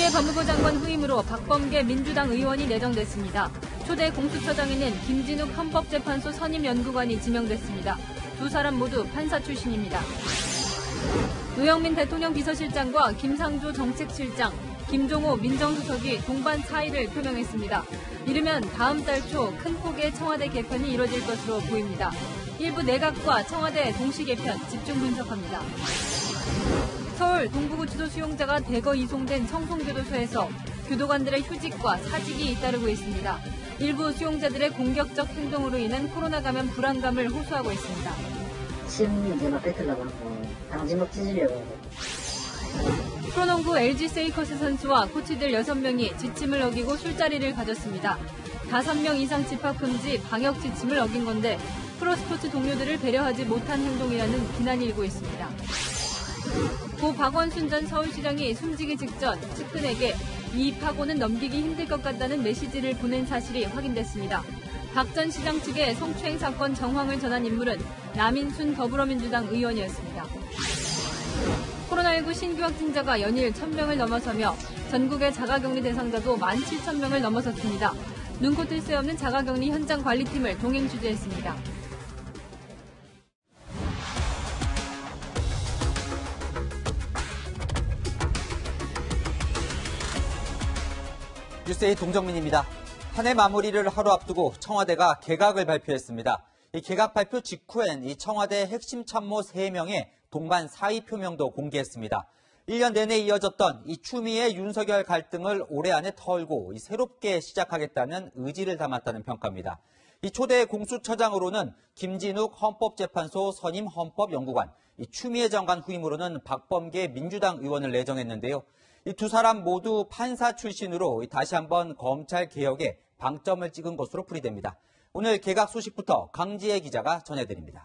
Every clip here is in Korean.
추미애 법무부 장관 후임으로 박범계 민주당 의원이 내정됐습니다. 초대 공수처장에는 김진욱 헌법재판소 선임연구관이 지명됐습니다. 두 사람 모두 판사 출신입니다. 노영민 대통령 비서실장과 김상조 정책실장, 김종호 민정수석이 동반 사의를 표명했습니다. 이르면 다음 달 초 큰 폭의 청와대 개편이 이뤄질 것으로 보입니다. 일부 내각과 청와대 동시 개편 집중 분석합니다. 서울 동부구치소 수용자가 대거 이송된 청송교도소에서 교도관들의 휴직과 사직이 잇따르고 있습니다. 일부 수용자들의 공격적 행동으로 인한 코로나 감염 불안감을 호소하고 있습니다. 프로농구 LG 세이커스 선수와 코치들 6명이 지침을 어기고 술자리를 가졌습니다. 5명 이상 집합 금지 방역 지침을 어긴 건데 프로스포츠 동료들을 배려하지 못한 행동이라는 비난이 일고 있습니다. 고 박원순 전 서울시장이 숨지기 직전 측근에게 이 파고는 넘기기 힘들 것 같다는 메시지를 보낸 사실이 확인됐습니다. 박 전 시장 측의 성추행 사건 정황을 전한 인물은 남인순 더불어민주당 의원이었습니다. 코로나19 신규 확진자가 연일 1,000명을 넘어서며 전국의 자가격리 대상자도 17,000명을 넘어섰습니다. 눈코 뜰 새 없는 자가격리 현장 관리팀을 동행 취재했습니다. 뉴스에이 동정민입니다. 한 해 마무리를 하루 앞두고 청와대가 개각을 발표했습니다. 이 개각 발표 직후엔 이 청와대 핵심 참모 3명의 동반 사의 표명도 공개했습니다. 1년 내내 이어졌던 이 추미애 윤석열 갈등을 올해 안에 털고 새롭게 시작하겠다는 의지를 담았다는 평가입니다. 이 초대 공수처장으로는 김진욱 헌법재판소 선임 헌법연구관, 이 추미애 장관 후임으로는 박범계 민주당 의원을 내정했는데요. 이 두 사람 모두 판사 출신으로 다시 한번 검찰 개혁에 방점을 찍은 것으로 풀이됩니다. 오늘 개각 소식부터 강지혜 기자가 전해드립니다.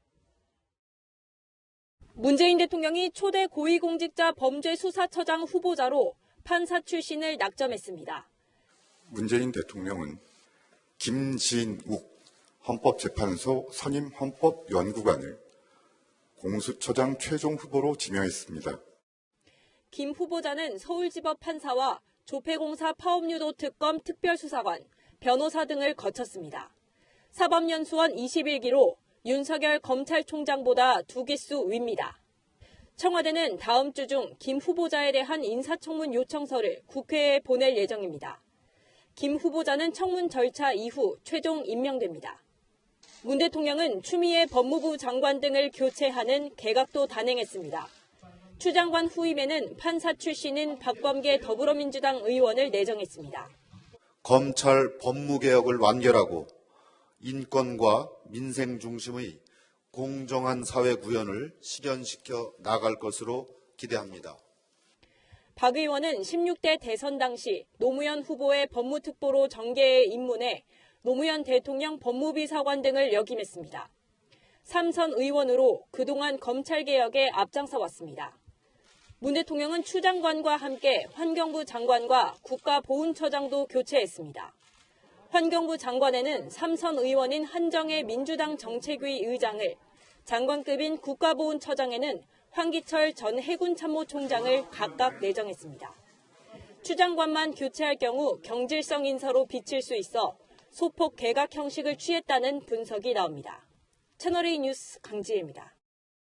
문재인 대통령이 초대 고위공직자 범죄수사처장 후보자로 판사 출신을 낙점했습니다. 문재인 대통령은 김진욱 헌법재판소 선임 헌법연구관을 공수처장 최종 후보로 지명했습니다. 김 후보자는 서울지법 판사와 조폐공사 파업유도 특검 특별수사관, 변호사 등을 거쳤습니다. 사법연수원 21기로 윤석열 검찰총장보다 2기수 위입니다. 청와대는 다음 주 중 김 후보자에 대한 인사청문 요청서를 국회에 보낼 예정입니다. 김 후보자는 청문 절차 이후 최종 임명됩니다. 문 대통령은 추미애 법무부 장관 등을 교체하는 개각도 단행했습니다. 추 장관 후임에는 판사 출신인 박범계 더불어민주당 의원을 내정했습니다. 검찰 법무개혁을 완결하고 인권과 민생 중심의 공정한 사회 구현을 실현시켜 나갈 것으로 기대합니다. 박 의원은 16대 대선 당시 노무현 후보의 법무특보로 정계에 입문해 노무현 대통령 법무비서관 등을 역임했습니다. 3선 의원으로 그동안 검찰개혁에 앞장서 왔습니다. 문 대통령은 추 장관과 함께 환경부 장관과 국가보훈처장도 교체했습니다. 환경부 장관에는 3선 의원인 한정혜 민주당 정책위 의장을, 장관급인 국가보훈처장에는 황기철 전 해군참모총장을 각각 내정했습니다. 추 장관만 교체할 경우 경질성 인사로 비칠 수 있어 소폭 개각 형식을 취했다는 분석이 나옵니다. 채널A 뉴스 강지혜입니다.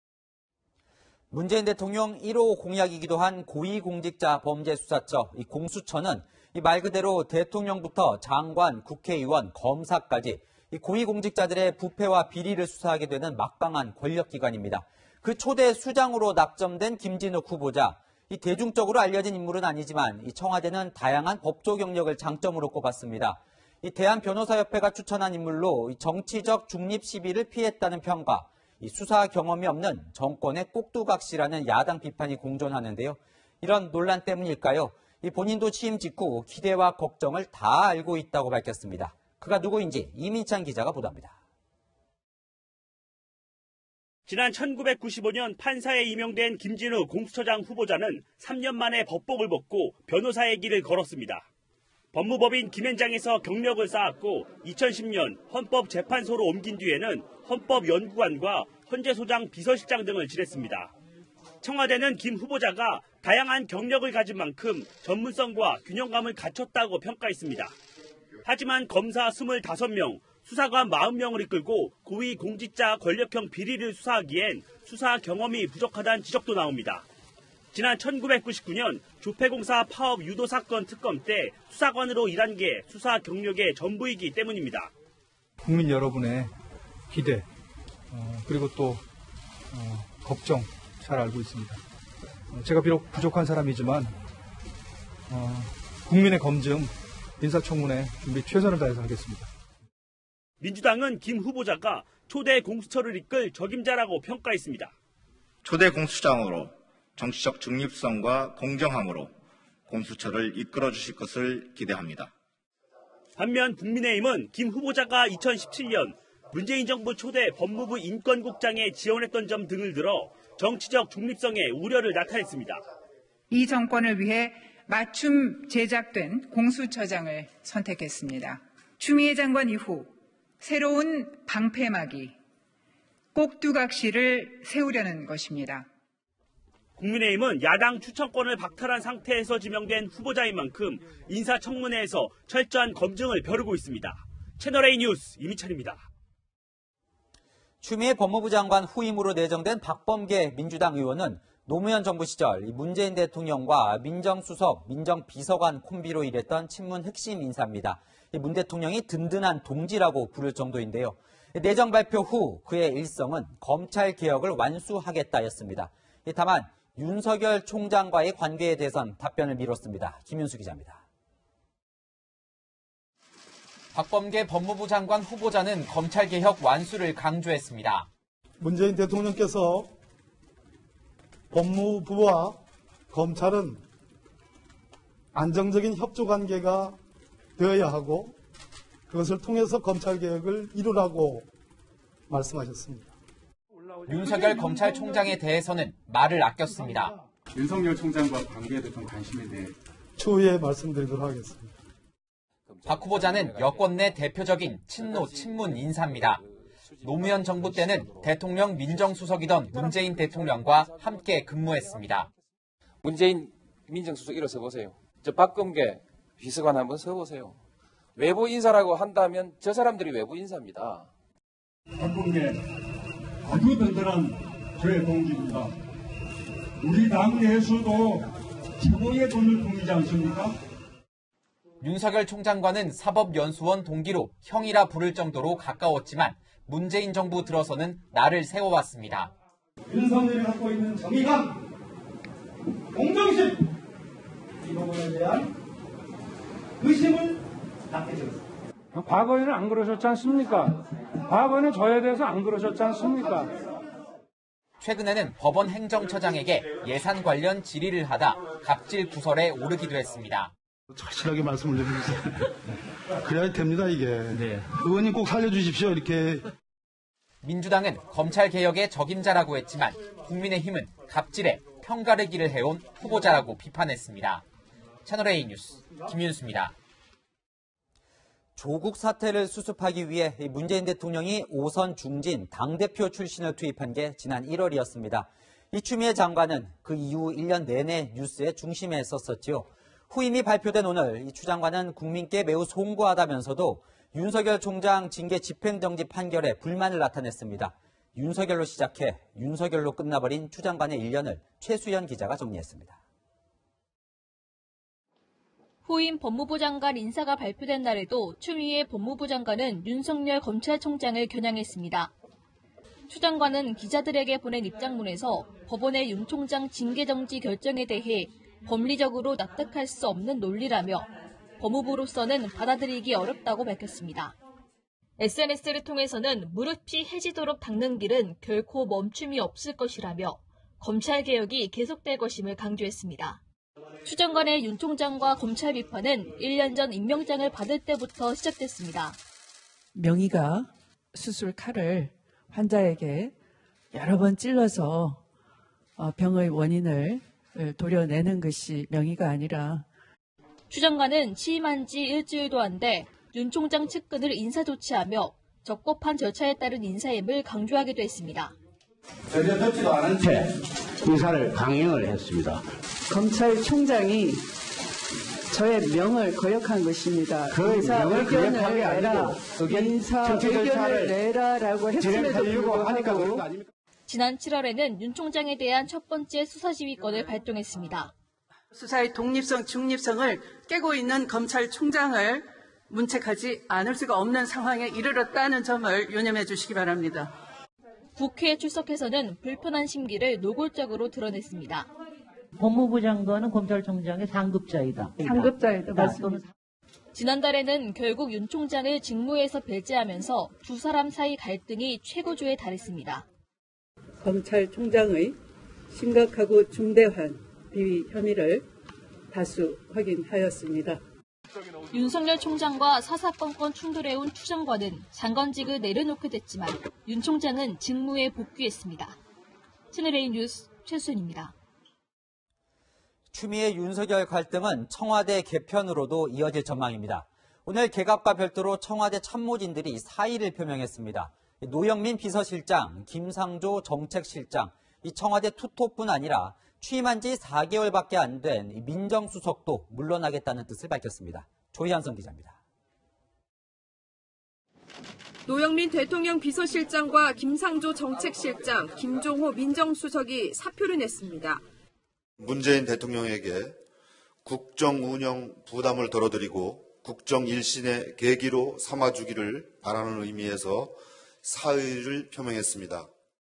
문재인 대통령 1호 공약이기도 한 고위공직자 범죄수사처, 이 공수처는 말 그대로 대통령부터 장관, 국회의원, 검사까지 이 고위공직자들의 부패와 비리를 수사하게 되는 막강한 권력기관입니다. 그 초대 수장으로 낙점된 김진욱 후보자, 이 대중적으로 알려진 인물은 아니지만 이 청와대는 다양한 법조 경력을 장점으로 꼽았습니다. 이 대한변호사협회가 추천한 인물로 정치적 중립 시비를 피했다는 평가, 이 수사 경험이 없는 정권의 꼭두각시라는 야당 비판이 공존하는데요. 이런 논란 때문일까요? 이 본인도 취임 직후 기대와 걱정을 다 알고 있다고 밝혔습니다. 그가 누구인지 이민찬 기자가 보도합니다. 지난 1995년 판사에 임명된 김진욱 공수처장 후보자는 3년 만에 법복을 벗고 변호사의 길을 걸었습니다. 법무법인 김현장에서 경력을 쌓았고 2010년 헌법재판소로 옮긴 뒤에는 헌법연구관과 헌재소장 비서실장 등을 지냈습니다. 청와대는 김 후보자가 다양한 경력을 가진 만큼 전문성과 균형감을 갖췄다고 평가했습니다. 하지만 검사 25명, 수사관 40명을 이끌고 고위 공직자 권력형 비리를 수사하기엔 수사 경험이 부족하다는 지적도 나옵니다. 지난 1999년 조폐공사 파업 유도 사건 특검 때 수사관으로 일한 게 수사 경력의 전부이기 때문입니다. 국민 여러분의 기대 그리고 또 걱정 잘 알고 있습니다. 제가 비록 부족한 사람이지만 국민의 검증, 인사청문회 준비 최선을 다해서 하겠습니다. 민주당은 김 후보자가 초대 공수처를 이끌 적임자라고 평가했습니다. 초대 공수장으로 정치적 중립성과 공정함으로 공수처를 이끌어 주실 것을 기대합니다. 반면 국민의힘은 김 후보자가 2017년 문재인 정부 초대 법무부 인권국장에 지원했던 점 등을 들어 정치적 중립성에 우려를 나타냈습니다. 이 정권을 위해 맞춤 제작된 공수처장을 선택했습니다. 추미애 장관 이후 새로운 방패막이 꼭두각시를 세우려는 것입니다. 국민의힘은 야당 추천권을 박탈한 상태에서 지명된 후보자인 만큼 인사청문회에서 철저한 검증을 벼르고 있습니다. 채널A 뉴스 이미찬입니다. 추미애 법무부 장관 후임으로 내정된 박범계 민주당 의원은 노무현 정부 시절 문재인 대통령과 민정수석, 민정비서관 콤비로 일했던 친문 핵심 인사입니다. 문 대통령이 든든한 동지라고 부를 정도인데요. 내정 발표 후 그의 일성은 검찰개혁을 완수하겠다였습니다. 다만 윤석열 총장과의 관계에 대해선 답변을 미뤘습니다. 김윤수 기자입니다. 박범계 법무부 장관 후보자는 검찰개혁 완수를 강조했습니다. 문재인 대통령께서 법무부와 검찰은 안정적인 협조관계가 되어야 하고 그것을 통해서 검찰개혁을 이루라고 말씀하셨습니다. 윤석열 검찰총장에 대해서는 말을 아꼈습니다. 윤석열 총장과 관계에 대한 관심에 대해 추후에 말씀드리도록 하겠습니다. 박 후보자는 여권 내 대표적인 친노, 친문 인사입니다. 노무현 정부 때는 대통령 민정수석이던 문재인 대통령과 함께 근무했습니다. 문재인 민정수석 일어서보세요. 저 박범계 비서관 한번 서보세요. 외부 인사라고 한다면 저 사람들이 외부 인사입니다. 박범계 아주 든든한 저의 동지입니다. 우리 당 내에서도 최고의 돈을 꾸미지 않습니까? 윤석열 총장과는 사법연수원 동기로 형이라 부를 정도로 가까웠지만 문재인 정부 들어서는 날을 세워왔습니다. 윤석열이 갖고 있는 정의감, 공정심, 이 부분에 대한 의심을 갖게 되었습니다. 과거에는 안 그러셨지 않습니까? 과거에는 저에 대해서 안 그러셨지 않습니까? 최근에는 법원 행정처장에게 예산 관련 질의를 하다 갑질 구설에 오르기도 했습니다. 확실하게 말씀을 해주세요. 그래야 됩니다, 이게. 네. 의원님 꼭 살려주십시오, 이렇게. 민주당은 검찰개혁의 적임자라고 했지만 국민의힘은 갑질에 편가르기를 해온 후보자라고 비판했습니다. 채널A 뉴스 김윤수입니다. 조국 사태를 수습하기 위해 문재인 대통령이 5선 중진 당대표 출신을 투입한 게 지난 1월이었습니다. 이 추미애 장관은 그 이후 1년 내내 뉴스의 중심에 섰었지요. 후임이 발표된 오늘 이 추 장관은 국민께 매우 송구하다면서도 윤석열 총장 징계 집행정지 판결에 불만을 나타냈습니다. 윤석열로 시작해 윤석열로 끝나버린 추 장관의 1년을 최수연 기자가 정리했습니다. 후임 법무부 장관 인사가 발표된 날에도 추미애 법무부 장관은 윤석열 검찰총장을 겨냥했습니다. 추 장관은 기자들에게 보낸 입장문에서 법원의 윤 총장 징계정지 결정에 대해 법리적으로 납득할 수 없는 논리라며 법무부로서는 받아들이기 어렵다고 밝혔습니다. SNS를 통해서는 무릎이 해지도록 닦는 길은 결코 멈춤이 없을 것이라며 검찰개혁이 계속될 것임을 강조했습니다. 추 장관의 윤 총장과 검찰 비판은 1년 전 임명장을 받을 때부터 시작됐습니다. 명의가 수술 칼을 환자에게 여러 번 찔러서 병의 원인을 도려내는 것이 명의가 아니라 추 장관은 취임한 지 일주일도 안 돼 윤 총장 측근을 인사조치하며 적법한 절차에 따른 인사임을 강조하기도 했습니다. 전혀 듣지도 않은 채 인사를 강행을 했습니다. 검찰총장이 저의 명을 거역한 것입니다. 그 인사 명을 의견을 거역한 게 내라, 인사 의견을 내라라고 했음에도 불구하고 지난 7월에는 윤 총장에 대한 첫 번째 수사지휘권을 발동했습니다. 수사의 독립성, 중립성을 깨고 있는 검찰총장을 문책하지 않을 수가 없는 상황에 이르렀다는 점을 유념해 주시기 바랍니다. 국회에 출석해서는 불편한 심기를 노골적으로 드러냈습니다. 법무부 장관은 검찰총장의 상급자이다. 상급자이다. 맞습니다. 지난달에는 결국 윤 총장을 직무에서 배제하면서 두 사람 사이 갈등이 최고조에 달했습니다. 검찰총장의 심각하고 중대한 비위 혐의를 다수 확인하였습니다. 윤석열 총장과 사사건건 충돌해온 추 장관은 장관직을 내려놓게 됐지만 윤 총장은 직무에 복귀했습니다. 채널A 뉴스 최수연입니다. 추미애 윤석열 갈등은 청와대 개편으로도 이어질 전망입니다. 오늘 개각과 별도로 청와대 참모진들이 사의를 표명했습니다. 노영민 비서실장, 김상조 정책실장, 이 청와대 투톱뿐 아니라 취임한 지 4개월밖에 안 된 민정수석도 물러나겠다는 뜻을 밝혔습니다. 조희한선 기자입니다. 노영민 대통령 비서실장과 김상조 정책실장, 김종호 민정수석이 사표를 냈습니다. 문재인 대통령에게 국정 운영 부담을 덜어드리고 국정 일신의 계기로 삼아주기를 바라는 의미에서 사의를 표명했습니다.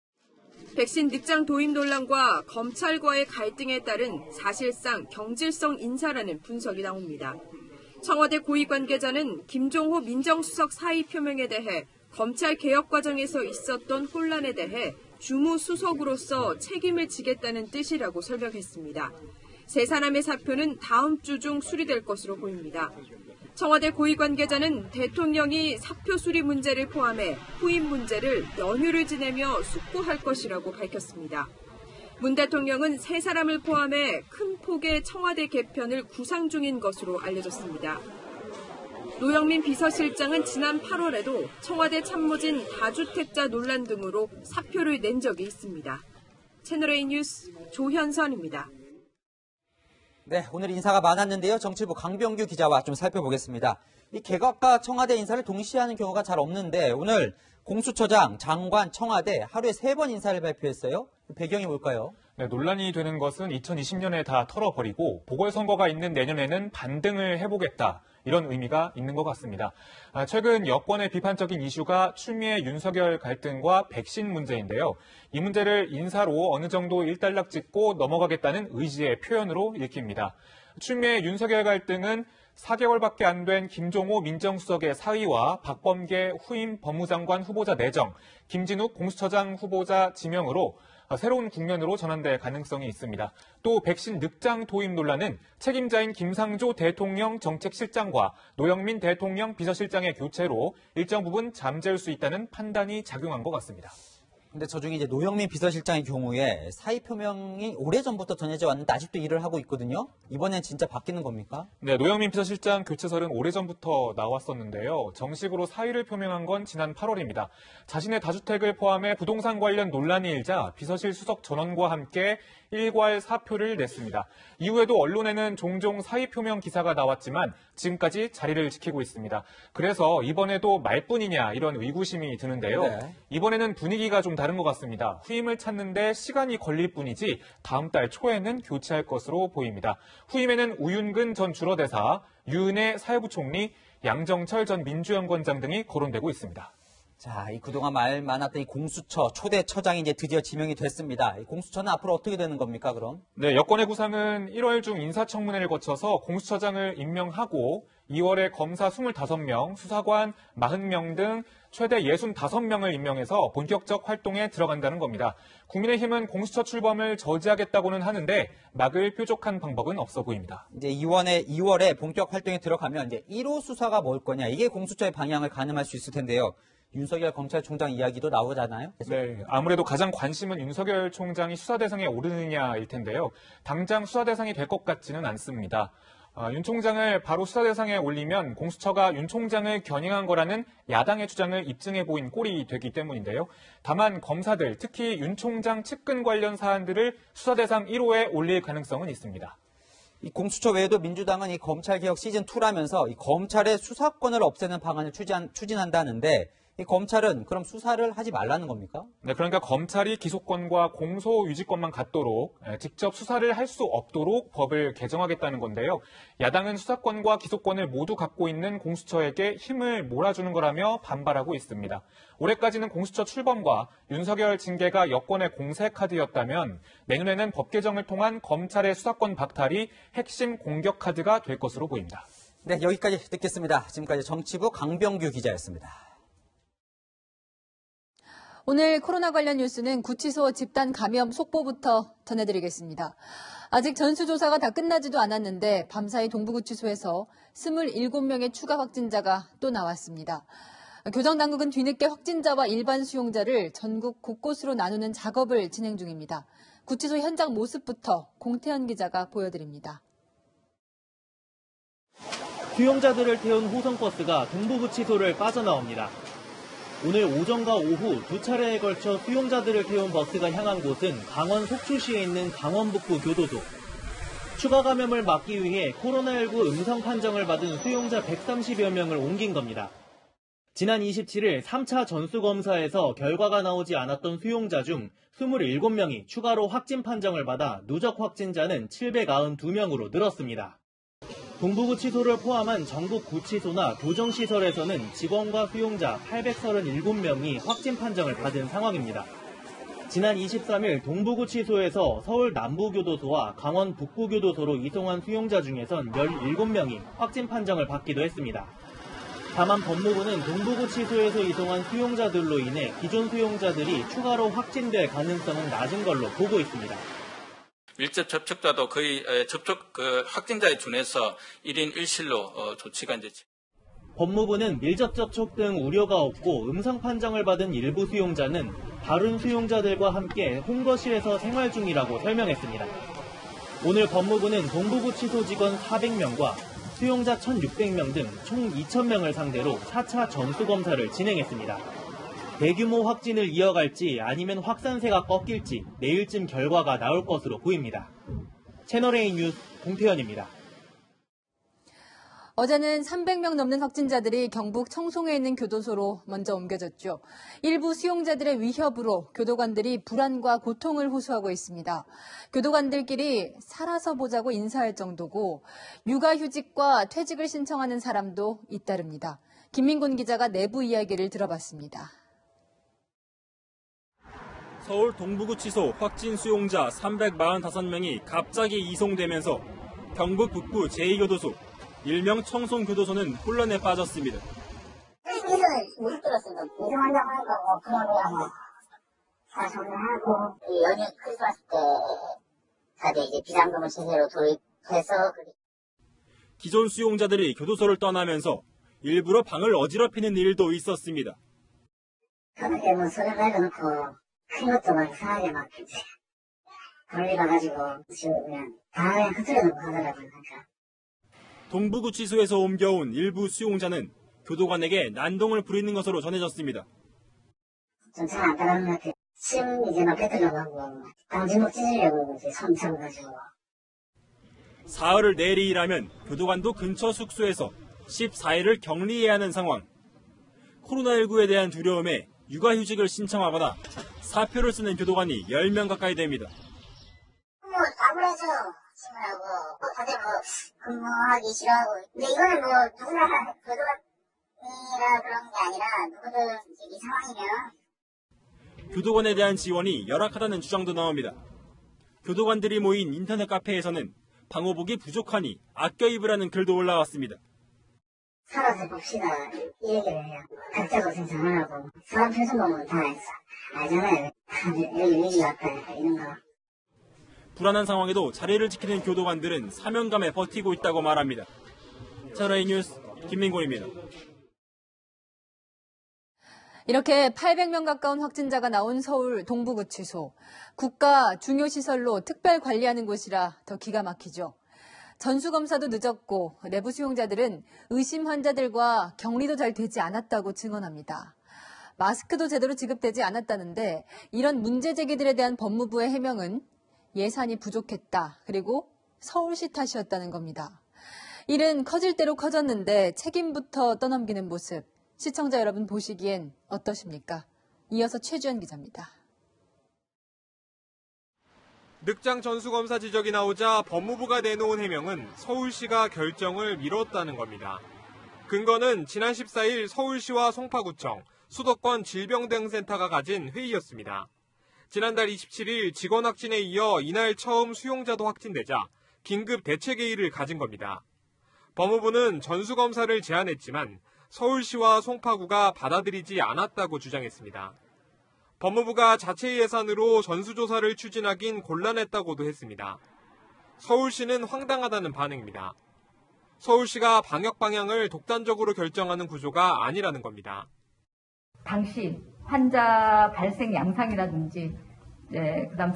백신 늑장 도입 논란과 검찰과의 갈등에 따른 사실상 경질성 인사라는 분석이 나옵니다. 청와대 고위 관계자는 김종호 민정수석 사의 표명에 대해 검찰 개혁 과정에서 있었던 혼란에 대해 주무수석으로서 책임을 지겠다는 뜻이라고 설명했습니다. 세 사람의 사표는 다음 주 중 수리될 것으로 보입니다. 청와대 고위 관계자는 대통령이 사표 수리 문제를 포함해 후임 문제를 연휴를 지내며 숙고할 것이라고 밝혔습니다. 문 대통령은 세 사람을 포함해 큰 폭의 청와대 개편을 구상 중인 것으로 알려졌습니다. 노영민 비서실장은 지난 8월에도 청와대 참모진 다주택자 논란 등으로 사표를 낸 적이 있습니다. 채널A 뉴스 조현선입니다. 네, 오늘 인사가 많았는데요. 정치부 강병규 기자와 좀 살펴보겠습니다. 이 개각과 청와대 인사를 동시에 하는 경우가 잘 없는데 오늘 공수처장, 장관, 청와대 하루에 3번 인사를 발표했어요. 배경이 뭘까요? 네, 논란이 되는 것은 2020년에 다 털어버리고 보궐선거가 있는 내년에는 반등을 해보겠다. 이런 의미가 있는 것 같습니다. 최근 여권의 비판적인 이슈가 추미애 윤석열 갈등과 백신 문제인데요. 이 문제를 인사로 어느 정도 일단락 짓고 넘어가겠다는 의지의 표현으로 읽힙니다. 추미애 윤석열 갈등은 4개월밖에 안 된 김종호 민정수석의 사의와 박범계 후임 법무장관 후보자 내정, 김진욱 공수처장 후보자 지명으로 새로운 국면으로 전환될 가능성이 있습니다. 또 백신 늑장 도입 논란은 책임자인 김상조 대통령 정책실장과 노영민 대통령 비서실장의 교체로 일정 부분 잠재울 수 있다는 판단이 작용한 것 같습니다. 근데 저 중에 이제 노영민 비서실장의 경우에 사의 표명이 오래전부터 전해져 왔는데 아직도 일을 하고 있거든요. 이번엔 진짜 바뀌는 겁니까? 네, 노영민 비서실장 교체설은 오래전부터 나왔었는데요. 정식으로 사의를 표명한 건 지난 8월입니다. 자신의 다주택을 포함해 부동산 관련 논란이 일자 비서실 수석 전원과 함께 일괄 사표를 냈습니다. 이후에도 언론에는 종종 사의 표명 기사가 나왔지만 지금까지 자리를 지키고 있습니다. 그래서 이번에도 말뿐이냐 이런 의구심이 드는데요. 네. 이번에는 분위기가 좀 다른 것 같습니다. 후임을 찾는데 시간이 걸릴 뿐이지 다음 달 초에는 교체할 것으로 보입니다. 후임에는 우윤근 전 주러대사, 유은혜 사회부총리, 양정철 전 민주연구원장 등이 거론되고 있습니다. 자, 이 그동안 말 많았던 이 공수처 초대 처장이 이제 드디어 지명이 됐습니다. 이 공수처는 앞으로 어떻게 되는 겁니까, 그럼? 네, 여권의 구상은 1월 중 인사청문회를 거쳐서 공수처장을 임명하고 2월에 검사 25명, 수사관 40명 등 최대 65명을 임명해서 본격적 활동에 들어간다는 겁니다. 국민의힘은 공수처 출범을 저지하겠다고는 하는데 막을 뾰족한 방법은 없어 보입니다. 이제 2월에 본격 활동에 들어가면 이제 1호 수사가 뭘 거냐, 이게 공수처의 방향을 가늠할 수 있을 텐데요. 윤석열 검찰총장 이야기도 나오잖아요. 네, 아무래도 가장 관심은 윤석열 총장이 수사 대상에 오르느냐일 텐데요. 당장 수사 대상이 될 것 같지는 않습니다. 윤 총장을 바로 수사 대상에 올리면 공수처가 윤 총장을 겨냥한 거라는 야당의 주장을 입증해 보인 꼴이 되기 때문인데요. 다만 검사들, 특히 윤 총장 측근 관련 사안들을 수사 대상 1호에 올릴 가능성은 있습니다. 이 공수처 외에도 민주당은 이 검찰개혁 시즌2라면서 이 검찰의 수사권을 없애는 방안을 추진한다는데 이 검찰은 그럼 수사를 하지 말라는 겁니까? 네, 그러니까 검찰이 기소권과 공소유지권만 갖도록 직접 수사를 할 수 없도록 법을 개정하겠다는 건데요. 야당은 수사권과 기소권을 모두 갖고 있는 공수처에게 힘을 몰아주는 거라며 반발하고 있습니다. 올해까지는 공수처 출범과 윤석열 징계가 여권의 공세 카드였다면 내년에는 법 개정을 통한 검찰의 수사권 박탈이 핵심 공격 카드가 될 것으로 보입니다. 네, 여기까지 듣겠습니다. 지금까지 정치부 강병규 기자였습니다. 오늘 코로나 관련 뉴스는 구치소 집단 감염 속보부터 전해드리겠습니다. 아직 전수조사가 다 끝나지도 않았는데 밤사이 동부구치소에서 27명의 추가 확진자가 또 나왔습니다. 교정당국은 뒤늦게 확진자와 일반 수용자를 전국 곳곳으로 나누는 작업을 진행 중입니다. 구치소 현장 모습부터 공태현 기자가 보여드립니다. 수용자들을 태운 호성버스가 동부구치소를 빠져나옵니다. 오늘 오전과 오후 두 차례에 걸쳐 수용자들을 태운 버스가 향한 곳은 강원 속초시에 있는 강원북부 교도소. 추가 감염을 막기 위해 코로나19 음성 판정을 받은 수용자 130여 명을 옮긴 겁니다. 지난 27일 3차 전수검사에서 결과가 나오지 않았던 수용자 중 27명이 추가로 확진 판정을 받아 누적 확진자는 792명으로 늘었습니다. 동부구치소를 포함한 전국 구치소나 교정시설에서는 직원과 수용자 837명이 확진 판정을 받은 상황입니다. 지난 23일 동부구치소에서 서울 남부교도소와 강원 북부교도소로 이송한 수용자 중에선 17명이 확진 판정을 받기도 했습니다. 다만 법무부는 동부구치소에서 이송한 수용자들로 인해 기존 수용자들이 추가로 확진될 가능성은 낮은 걸로 보고 있습니다. 밀접 접촉자도 거의 확진자에 준해서 1인 1실로 조치가 이제. 법무부는 밀접 접촉 등 우려가 없고 음성 판정을 받은 일부 수용자는 다른 수용자들과 함께 홍거실에서 생활 중이라고 설명했습니다. 오늘 법무부는 동부구치소 직원 400명과 수용자 1,600명 등 총 2,000명을 상대로 4차 전수검사를 진행했습니다. 대규모 확진을 이어갈지 아니면 확산세가 꺾일지 내일쯤 결과가 나올 것으로 보입니다. 채널A 뉴스 공태현입니다. 어제는 300명 넘는 확진자들이 경북 청송에 있는 교도소로 먼저 옮겨졌죠. 일부 수용자들의 위협으로 교도관들이 불안과 고통을 호소하고 있습니다. 교도관들끼리 살아서 보자고 인사할 정도고 육아휴직과 퇴직을 신청하는 사람도 잇따릅니다. 김민곤 기자가 내부 이야기를 들어봤습니다. 서울 동부구치소 확진 수용자 345명이 갑자기 이송되면서 경북 북부 제2교도소, 일명 청송교도소는 혼란에 빠졌습니다. 이송을 못 들었습니다. 이송한다고 하니까 그러면 다 정리하고 연휴 크리스마스 때 다들 이제 비상금을 제대로 도입해서 기존 수용자들이 교도소를 떠나면서 일부러 방을 어지럽히는 일도 있었습니다. 저녁 때문에 소리를 내려놓고 큰 것도 막 이상하게 막 돌려가지고 지금 그냥 다 그냥 흩어져 놓고 하더라고요. 그러니까. 동부구치소에서 옮겨온 일부 수용자는 교도관에게 난동을 부리는 것으로 전해졌습니다. 좀 잘 안 따라하는 것 같아요. 침 이제 막 뱉으려고 하고 방지목 찢으려고 이제 손 잡아가지고. 사흘을 내리 일하면 교도관도 근처 숙소에서 14일을 격리해야 하는 상황. 코로나19에 대한 두려움에 육아휴직을 신청하거나 사표를 쓰는 교도관이 10명 가까이 됩니다. 아무래도 친구라고 다들 근무하기 싫어하고 근데 이거는 누구나 교도관이라 그런 게 아니라 누구든 이 상황이면 교도관에 대한 지원이 열악하다는 주장도 나옵니다. 교도관들이 모인 인터넷 카페에서는 방호복이 부족하니 아껴 입으라는 글도 올라왔습니다. 살아서 봅시다 이 얘기를 해요. 각자 고생 잘하라고 사람 표정 보면 다 알잖아요. 여기 위기 왔다 이런 거. 불안한 상황에도 자리를 지키는 교도관들은 사명감에 버티고 있다고 말합니다. 채널A 뉴스 김민곤입니다. 이렇게 800명 가까운 확진자가 나온 서울 동부구치소. 국가 중요시설로 특별 관리하는 곳이라 더 기가 막히죠. 전수검사도 늦었고 내부 수용자들은 의심 환자들과 격리도 잘 되지 않았다고 증언합니다. 마스크도 제대로 지급되지 않았다는데 이런 문제 제기들에 대한 법무부의 해명은 예산이 부족했다. 그리고 서울시 탓이었다는 겁니다. 일은 커질 대로 커졌는데 책임부터 떠넘기는 모습. 시청자 여러분 보시기엔 어떠십니까? 이어서 최주연 기자입니다. 늑장 전수검사 지적이 나오자 법무부가 내놓은 해명은 서울시가 결정을 미뤘다는 겁니다. 근거는 지난 14일 서울시와 송파구청, 수도권 질병대응센터가 가진 회의였습니다. 지난달 27일 직원 확진에 이어 이날 처음 수용자도 확진되자 긴급 대책회의를 가진 겁니다. 법무부는 전수검사를 제안했지만 서울시와 송파구가 받아들이지 않았다고 주장했습니다. 법무부가 자체 예산으로 전수조사를 추진하긴 곤란했다고도 했습니다. 서울시는 황당하다는 반응입니다. 서울시가 방역 방향을 독단적으로 결정하는 구조가 아니라는 겁니다. 당시 환자 발생 양상이라든지 그다음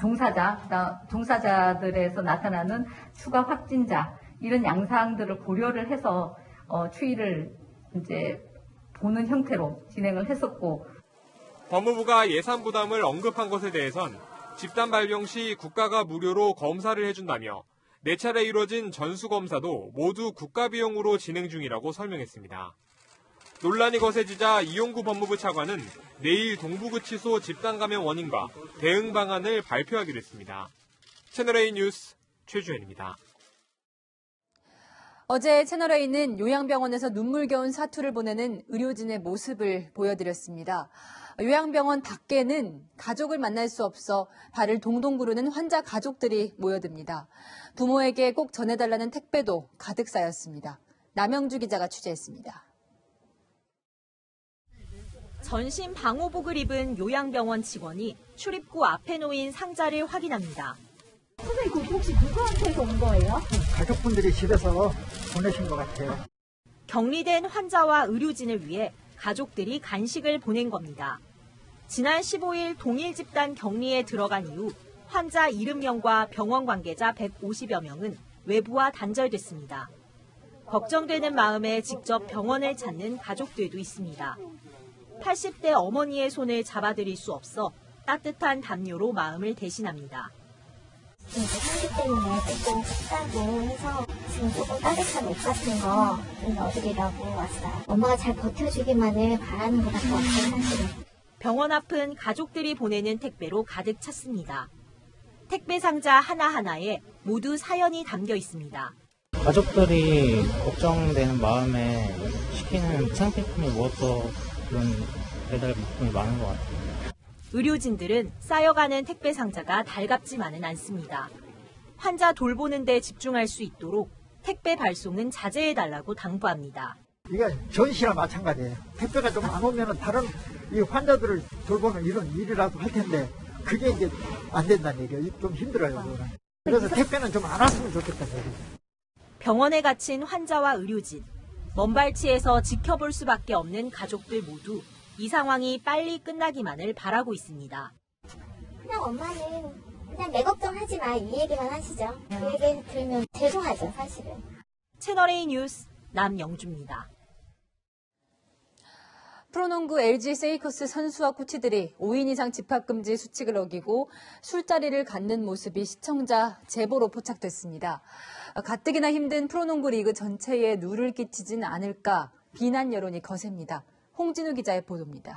종사자들에서 나타나는 추가 확진자 이런 양상들을 고려를 해서 추이를 이제 보는 형태로 진행을 했었고 법무부가 예산 부담을 언급한 것에 대해선 집단 발병 시 국가가 무료로 검사를 해준다며 4차례 이뤄진 전수검사도 모두 국가 비용으로 진행 중이라고 설명했습니다. 논란이 거세지자 이용구 법무부 차관은 내일 동부구치소 집단 감염 원인과 대응 방안을 발표하기로 했습니다. 채널A 뉴스 최주현입니다. 어제 채널A는 요양병원에서 눈물겨운 사투를 보내는 의료진의 모습을 보여드렸습니다. 요양병원 밖에는 가족을 만날 수 없어 발을 동동 구르는 환자 가족들이 모여듭니다. 부모에게 꼭 전해달라는 택배도 가득 쌓였습니다. 남영주 기자가 취재했습니다. 전신 방호복을 입은 요양병원 직원이 출입구 앞에 놓인 상자를 확인합니다. 선생님, 그거 혹시 누구한테서 온 거예요? 가족분들이 집에서 보내신 것 같아요. 격리된 환자와 의료진을 위해 가족들이 간식을 보낸 겁니다. 지난 15일 동일 집단 격리에 들어간 이후 환자 70명과 병원 관계자 150여 명은 외부와 단절됐습니다. 걱정되는 마음에 직접 병원을 찾는 가족들도 있습니다. 80대 어머니의 손을 잡아드릴 수 없어 따뜻한 담요로 마음을 대신합니다. 이제 상기 때문에 조금 춥다고 해서 지금 조금 따뜻한 옷 같은 거 좀 넣어드리라고 왔어요. 엄마가 잘 버텨주기만을 바라는 것 같아요, 사실은. 병원 앞은 가족들이 보내는 택배로 가득 찼습니다. 택배 상자 하나하나에 모두 사연이 담겨 있습니다. 가족들이 걱정되는 마음에 시키는 상품이 무엇도 그런 배달 물품이 많은 것 같아요. 의료진들은 쌓여가는 택배 상자가 달갑지만은 않습니다. 환자 돌보는 데 집중할 수 있도록 택배 발송은 자제해달라고 당부합니다. 이게 전시나 마찬가지예요. 택배가 좀 안 오면 다른 이 환자들을 돌보는 이런 일이라도 할 텐데 그게 이제 안 된다는 얘기예요. 좀 힘들어요. 그래서 택배는 좀 안 왔으면 좋겠다는 얘기죠. 병원에 갇힌 환자와 의료진, 먼발치에서 지켜볼 수밖에 없는 가족들 모두 이 상황이 빨리 끝나기만을 바라고 있습니다. 그냥 엄마는 그냥 내 걱정하지 마 이 얘기만 하시죠. 그 얘기 들으면 죄송하죠, 사실은. 채널A 뉴스 남영주입니다. 프로농구 LG 세이커스 선수와 코치들이 5인 이상 집합금지 수칙을 어기고 술자리를 갖는 모습이 시청자 제보로 포착됐습니다. 가뜩이나 힘든 프로농구 리그 전체에 누를 끼치진 않을까 비난 여론이 거셉니다. 홍진우 기자의 보도입니다.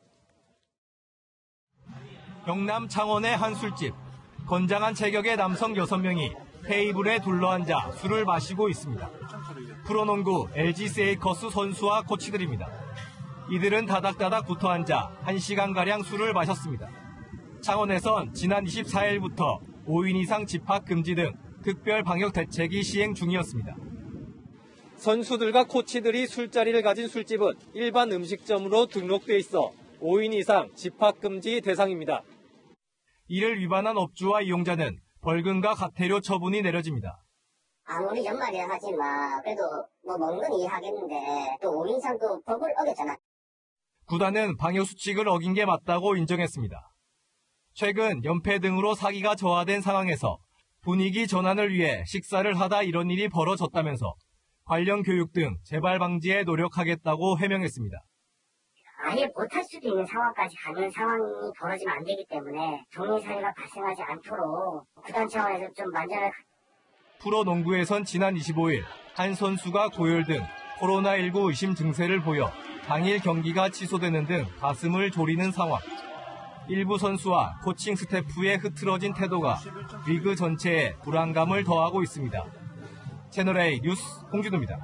경남 창원의 한 술집. 건장한 체격의 남성 6명이 테이블에 둘러앉아 술을 마시고 있습니다. 프로농구 LG 세이커스 선수와 코치들입니다. 이들은 다닥다닥 붙어앉아 1시간가량 술을 마셨습니다. 창원에선 지난 24일부터 5인 이상 집합 금지 등 특별 방역 대책이 시행 중이었습니다. 선수들과 코치들이 술자리를 가진 술집은 일반 음식점으로 등록돼 있어 5인 이상 집합 금지 대상입니다. 이를 위반한 업주와 이용자는 벌금과 과태료 처분이 내려집니다. 아무리 연말이라 하지만 그래도 뭐 먹는 건 이해하겠는데 또 5인 이상 또 법을 어겼잖아. 구단은 방역수칙을 어긴 게 맞다고 인정했습니다. 최근 연패 등으로 사기가 저하된 상황에서 분위기 전환을 위해 식사를 하다 이런 일이 벌어졌다면서 관련 교육 등 재발 방지에 노력하겠다고 해명했습니다. 아예 못할 수도 있는 상황까지 가는 상황이 벌어지면 안 되기 때문에 동일 사례가 발생하지 않도록 구단 차원에서 좀 만전을. 프로농구에선 지난 25일 한 선수가 고열 등 코로나19 의심 증세를 보여 당일 경기가 취소되는 등 가슴을 졸이는 상황. 일부 선수와 코칭 스태프의 흐트러진 태도가 리그 전체에 불안감을 더하고 있습니다. 채널A 뉴스 홍준호입니다.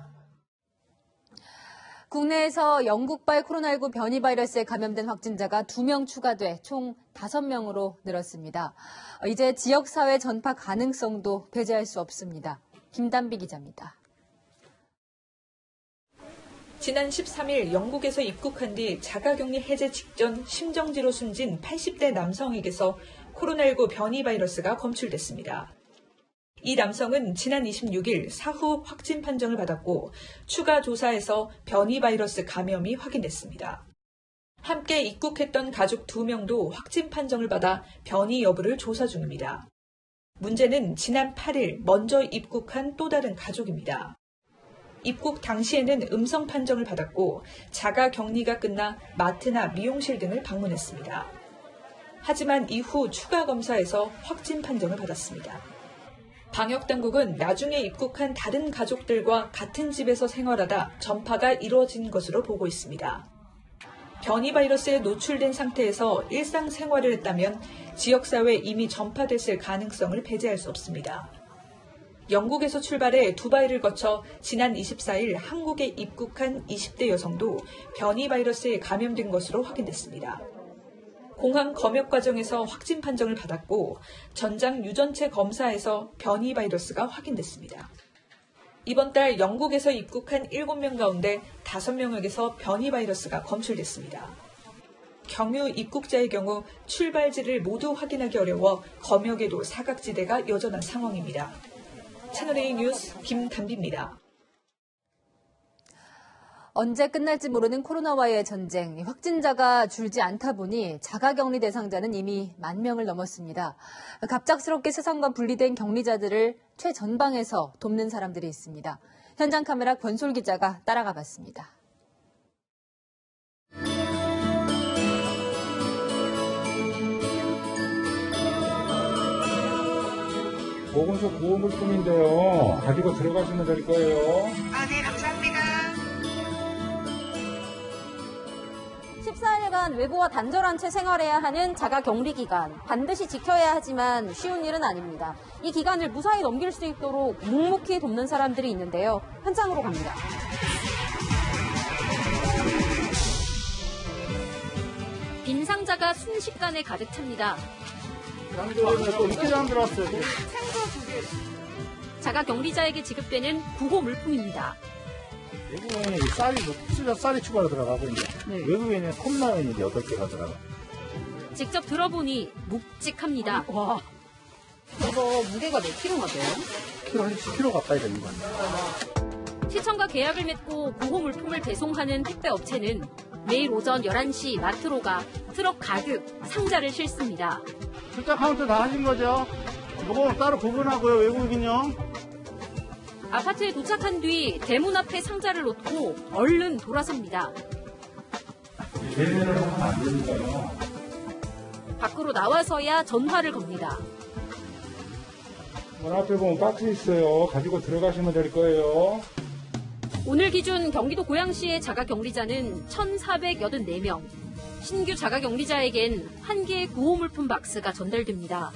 국내에서 영국발 코로나19 변이 바이러스에 감염된 확진자가 2명 추가돼 총 5명으로 늘었습니다. 이제 지역사회 전파 가능성도 배제할 수 없습니다. 김단비 기자입니다. 지난 13일 영국에서 입국한 뒤 자가격리 해제 직전 심정지로 숨진 80대 남성에게서 코로나19 변이 바이러스가 검출됐습니다. 이 남성은 지난 26일 사후 확진 판정을 받았고 추가 조사에서 변이 바이러스 감염이 확인됐습니다. 함께 입국했던 가족 2명도 확진 판정을 받아 변이 여부를 조사 중입니다. 문제는 지난 8일 먼저 입국한 또 다른 가족입니다. 입국 당시에는 음성 판정을 받았고 자가 격리가 끝나 마트나 미용실 등을 방문했습니다. 하지만 이후 추가 검사에서 확진 판정을 받았습니다. 방역당국은 나중에 입국한 다른 가족들과 같은 집에서 생활하다 전파가 이루어진 것으로 보고 있습니다. 변이 바이러스에 노출된 상태에서 일상생활을 했다면 지역사회에 이미 전파됐을 가능성을 배제할 수 없습니다. 영국에서 출발해 두바이를 거쳐 지난 24일 한국에 입국한 20대 여성도 변이 바이러스에 감염된 것으로 확인됐습니다. 공항 검역 과정에서 확진 판정을 받았고 전장 유전체 검사에서 변이 바이러스가 확인됐습니다. 이번 달 영국에서 입국한 7명 가운데 5명에게서 변이 바이러스가 검출됐습니다. 경유 입국자의 경우 출발지를 모두 확인하기 어려워 검역에도 사각지대가 여전한 상황입니다. 채널A 뉴스 김단비입니다. 언제 끝날지 모르는 코로나와의 전쟁, 확진자가 줄지 않다 보니 자가격리 대상자는 이미 10,000명을 넘었습니다. 갑작스럽게 세상과 분리된 격리자들을 최전방에서 돕는 사람들이 있습니다. 현장 카메라 권솔 기자가 따라가 봤습니다. 보건소 구호물품인데요. 가지고 들어가시면 될 거예요. 네, 감사합니다. 14일간 외부와 단절한 채 생활해야 하는 자가격리 기간. 반드시 지켜야 하지만 쉬운 일은 아닙니다. 이 기간을 무사히 넘길 수 있도록 묵묵히 돕는 사람들이 있는데요. 현장으로 갑니다. 빈 상자가 순식간에 가득 찹니다. 또 이렇게 안 들어왔어요. 자가격리자에게 지급되는 구호 물품입니다. 외국에는 쌀이 추가로 들어가고 이제 외국에는 컵라면이 이제 8개가 들어가. 직접 들어보니 묵직합니다. 와, 이거 무게가 몇 킬로가 돼요? 한 10kg 가까이 됩니다. 시청과 계약을 맺고 구호 물품을 배송하는 택배 업체는 매일 오전 11시 마트로 가 트럭 가득 상자를 실습니다. 출장 카운트 다 하신 거죠? 이거 따로 구분하고요, 외국인요. 아파트에 도착한 뒤 대문 앞에 상자를 놓고 얼른 돌아섭니다. 예매를 하면 안 되니까요. 밖으로 나와서야 전화를 겁니다. 문 앞에 보면 박스 있어요. 가지고 들어가시면 될 거예요. 오늘 기준 경기도 고양시의 자가격리자는 1,484명. 신규 자가격리자에겐 한 개의 구호물품 박스가 전달됩니다.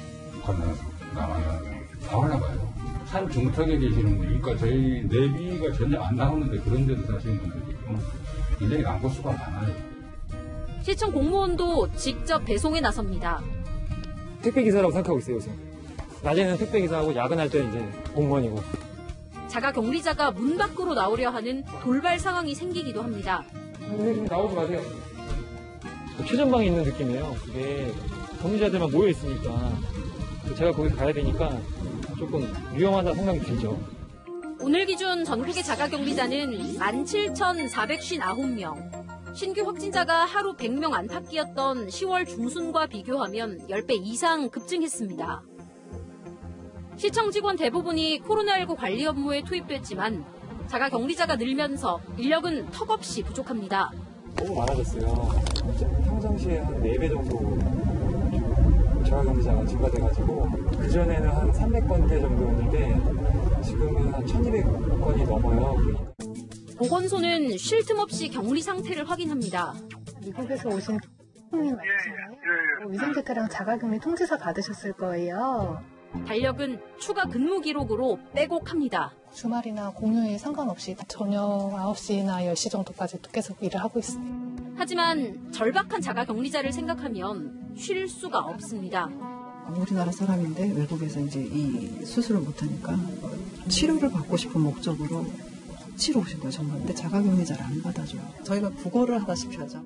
나와나 봐요. 산 중턱에 계시는 분들, 그러니까 저희 내비가 전혀 안 나오는데 그런 데서 사시는 분들이 있고 굉장히 난고수가 많아요. 시청 공무원도 직접 배송에 나섭니다. 택배기사라고 생각하고 있어요, 요새. 낮에는 택배기사하고 야근할 때는 이제 공무원이고. 자가격리자가 문 밖으로 나오려 하는 돌발 상황이 생기기도 합니다. 선생님 나오지 마세요. 최전방에 있는 느낌이에요. 그게 격리자들만 모여 있으니까 제가 거기 가야 되니까 조금 위험하다 생각이 들죠. 오늘 기준 전국의 자가격리자는 17,459명. 신규 확진자가 하루 100명 안팎이었던 10월 중순과 비교하면 10배 이상 급증했습니다. 시청 직원 대부분이 코로나19 관리 업무에 투입됐지만 자가격리자가 늘면서 인력은 턱없이 부족합니다. 너무 많아졌어요. 평상시에 한 4배 정도 자가격리자가 증가돼가지고 그전에는 한 300건대 정도였는데 지금은 한 1200건이 넘어요. 보건소는 쉴 틈 없이 격리 상태를 확인합니다. 미국에서 오신 형님 맞죠? 위생체크랑 자가격리 통지서 받으셨을 거예요. 달력은 추가 근무 기록으로 빼곡합니다. 주말이나 공휴일 상관없이 저녁 9시나 10시 정도까지 계속 일을 하고 있습니다. 하지만 절박한 자가격리자를 생각하면 쉴 수가 없습니다. 우리나라 사람인데 외국에서 이제 이 수술을 못하니까 치료를 받고 싶은 목적으로 치러 오신 거예요, 정말. 근데 자가격리자를 안 받아줘요. 저희가 구걸을 하다시피 하죠.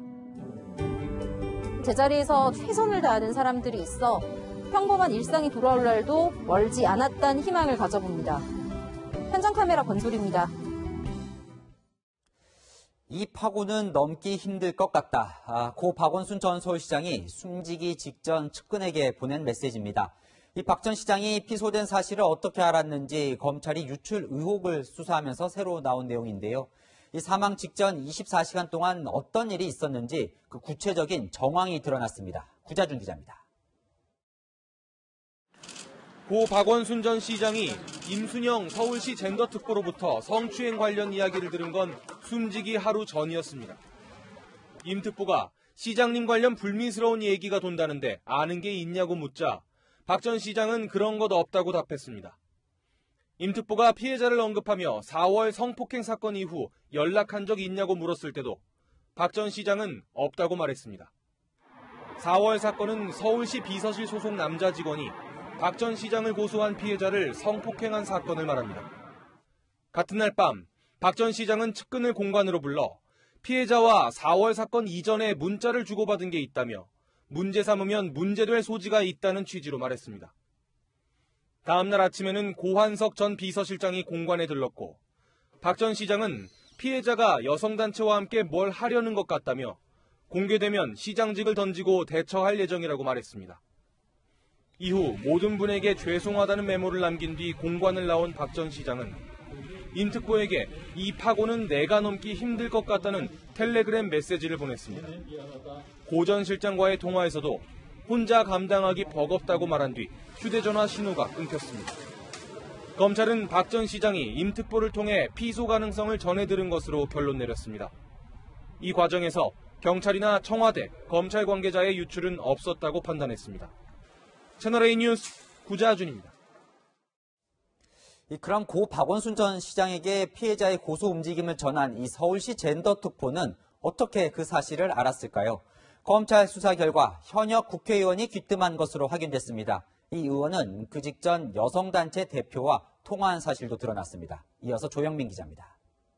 제자리에서 최선을 다하는 사람들이 있어 평범한 일상이 돌아올 날도 멀지 않았다는 희망을 가져봅니다. 현장 카메라 권솔입니다. 이 파고는 넘기 힘들 것 같다. 고 박원순 전 서울시장이 숨지기 직전 측근에게 보낸 메시지입니다. 이 박 전 시장이 피소된 사실을 어떻게 알았는지 검찰이 유출 의혹을 수사하면서 새로 나온 내용인데요. 이 사망 직전 24시간 동안 어떤 일이 있었는지 그 구체적인 정황이 드러났습니다. 구자준 기자입니다. 고 박원순 전 시장이 임순영 서울시 젠더특보로부터 성추행 관련 이야기를 들은 건 숨지기 하루 전이었습니다. 임 특보가 시장님 관련 불미스러운 얘기가 돈다는데 아는 게 있냐고 묻자 박 전 시장은 그런 것 없다고 답했습니다. 임 특보가 피해자를 언급하며 4월 성폭행 사건 이후 연락한 적 있냐고 물었을 때도 박 전 시장은 없다고 말했습니다. 4월 사건은 서울시 비서실 소속 남자 직원이 박 전 시장을 고소한 피해자를 성폭행한 사건을 말합니다. 같은 날 밤 박 전 시장은 측근을 공관으로 불러 피해자와 4월 사건 이전에 문자를 주고받은 게 있다며 문제 삼으면 문제될 소지가 있다는 취지로 말했습니다. 다음 날 아침에는 고한석 전 비서실장이 공관에 들렀고 박 전 시장은 피해자가 여성단체와 함께 뭘 하려는 것 같다며 공개되면 시장직을 던지고 대처할 예정이라고 말했습니다. 이후 모든 분에게 죄송하다는 메모를 남긴 뒤 공관을 나온 박 전 시장은 임 특보에게 이 파고는 내가 넘기 힘들 것 같다는 텔레그램 메시지를 보냈습니다. 고 전 실장과의 통화에서도 혼자 감당하기 버겁다고 말한 뒤 휴대전화 신호가 끊겼습니다. 검찰은 박 전 시장이 임 특보를 통해 피소 가능성을 전해 들은 것으로 결론 내렸습니다. 이 과정에서 경찰이나 청와대, 검찰 관계자의 유출은 없었다고 판단했습니다. 채널A 뉴스 구자준입니다. 그럼 고 박원순 전 시장에게 피해자의 고소 움직임을 전한 이 서울시 젠더특보는 어떻게 그 사실을 알았을까요? 검찰 수사 결과 현역 국회의원이 귀뜸한 것으로 확인됐습니다. 이 의원은 그 직전 여성단체 대표와 통화한 사실도 드러났습니다. 이어서 조영민 기자입니다.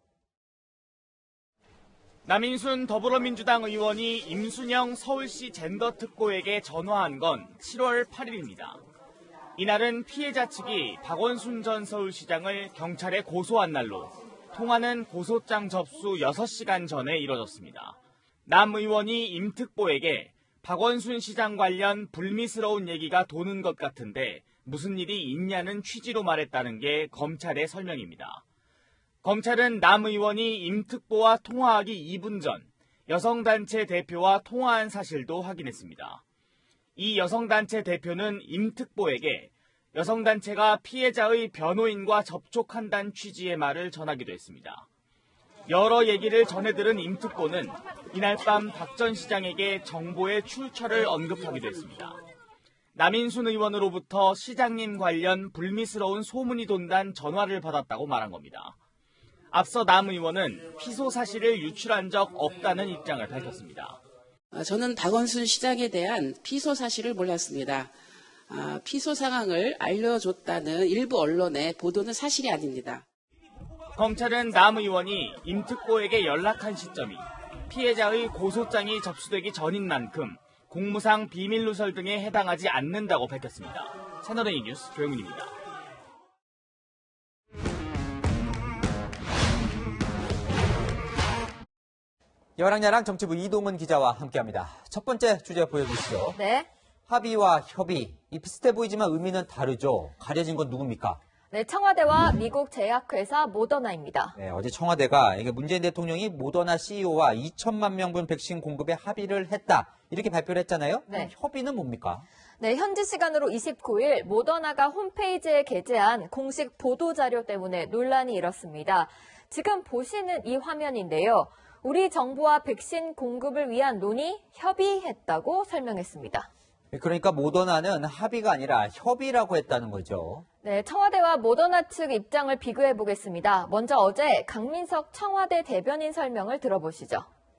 남인순 더불어민주당 의원이 임순영 서울시 젠더특보에게 전화한 건 7월 8일입니다. 이날은 피해자 측이 박원순 전 서울시장을 경찰에 고소한 날로 통화는 고소장 접수 6시간 전에 이뤄졌습니다. 남 의원이 임 특보에게 박원순 시장 관련 불미스러운 얘기가 도는 것 같은데 무슨 일이 있냐는 취지로 말했다는 게 검찰의 설명입니다. 검찰은 남 의원이 임 특보와 통화하기 2분 전 여성단체 대표와 통화한 사실도 확인했습니다. 이 여성단체 대표는 임 특보에게 여성단체가 피해자의 변호인과 접촉한다는 취지의 말을 전하기도 했습니다. 여러 얘기를 전해들은 임 특보는 이날 밤 박 전 시장에게 정보의 출처를 언급하기도 했습니다. 남인순 의원으로부터 시장님 관련 불미스러운 소문이 돈다는 전화를 받았다고 말한 겁니다. 앞서 남 의원은 피소 사실을 유출한 적 없다는 입장을 밝혔습니다. 저는 박원순 시장에 대한 피소 사실을 몰랐습니다. 피소 상황을 알려줬다는 일부 언론의 보도는 사실이 아닙니다. 검찰은 남 의원이 임 특보에게 연락한 시점이 피해자의 고소장이 접수되기 전인 만큼 공무상 비밀 누설 등에 해당하지 않는다고 밝혔습니다. 채널A 뉴스 조영민입니다. 여랑야랑 정치부 이동은 기자와 함께합니다. 첫 번째 주제 보여주시죠. 네. 합의와 협의, 이 비슷해 보이지만 의미는 다르죠. 가려진 건 누굽니까? 네, 청와대와 미국 제약회사 모더나입니다. 네, 어제 청와대가 이게 문재인 대통령이 모더나 CEO와 2천만 명분 백신 공급에 합의를 했다. 이렇게 발표를 했잖아요. 네. 협의는 뭡니까? 네, 현지 시간으로 29일 모더나가 홈페이지에 게재한 공식 보도자료 때문에 논란이 일었습니다. 지금 보시는 이 화면인데요. 우리 정부와 백신 공급을 위한 논의, 협의했다고 설명했습니다. 그러니까 모더나는 합의가 아니라 협의라고 했다는 거죠. 네, 청와대와 모더나 측 입장을 비교해 보겠습니다. 먼저 어제 강민석 청와대 대변인 설명을 들어보시죠.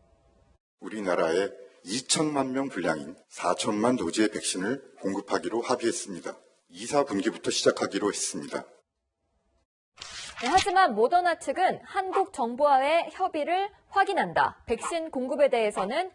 우리나라에 2천만 명 분량인 4천만 도지의 백신을 공급하기로 합의했습니다. 2, 4분기부터 시작하기로 했습니다. 네, 하지만 모더나 측은 한국 정부와의 협의를 확인한다. 백신 공급에 대해서는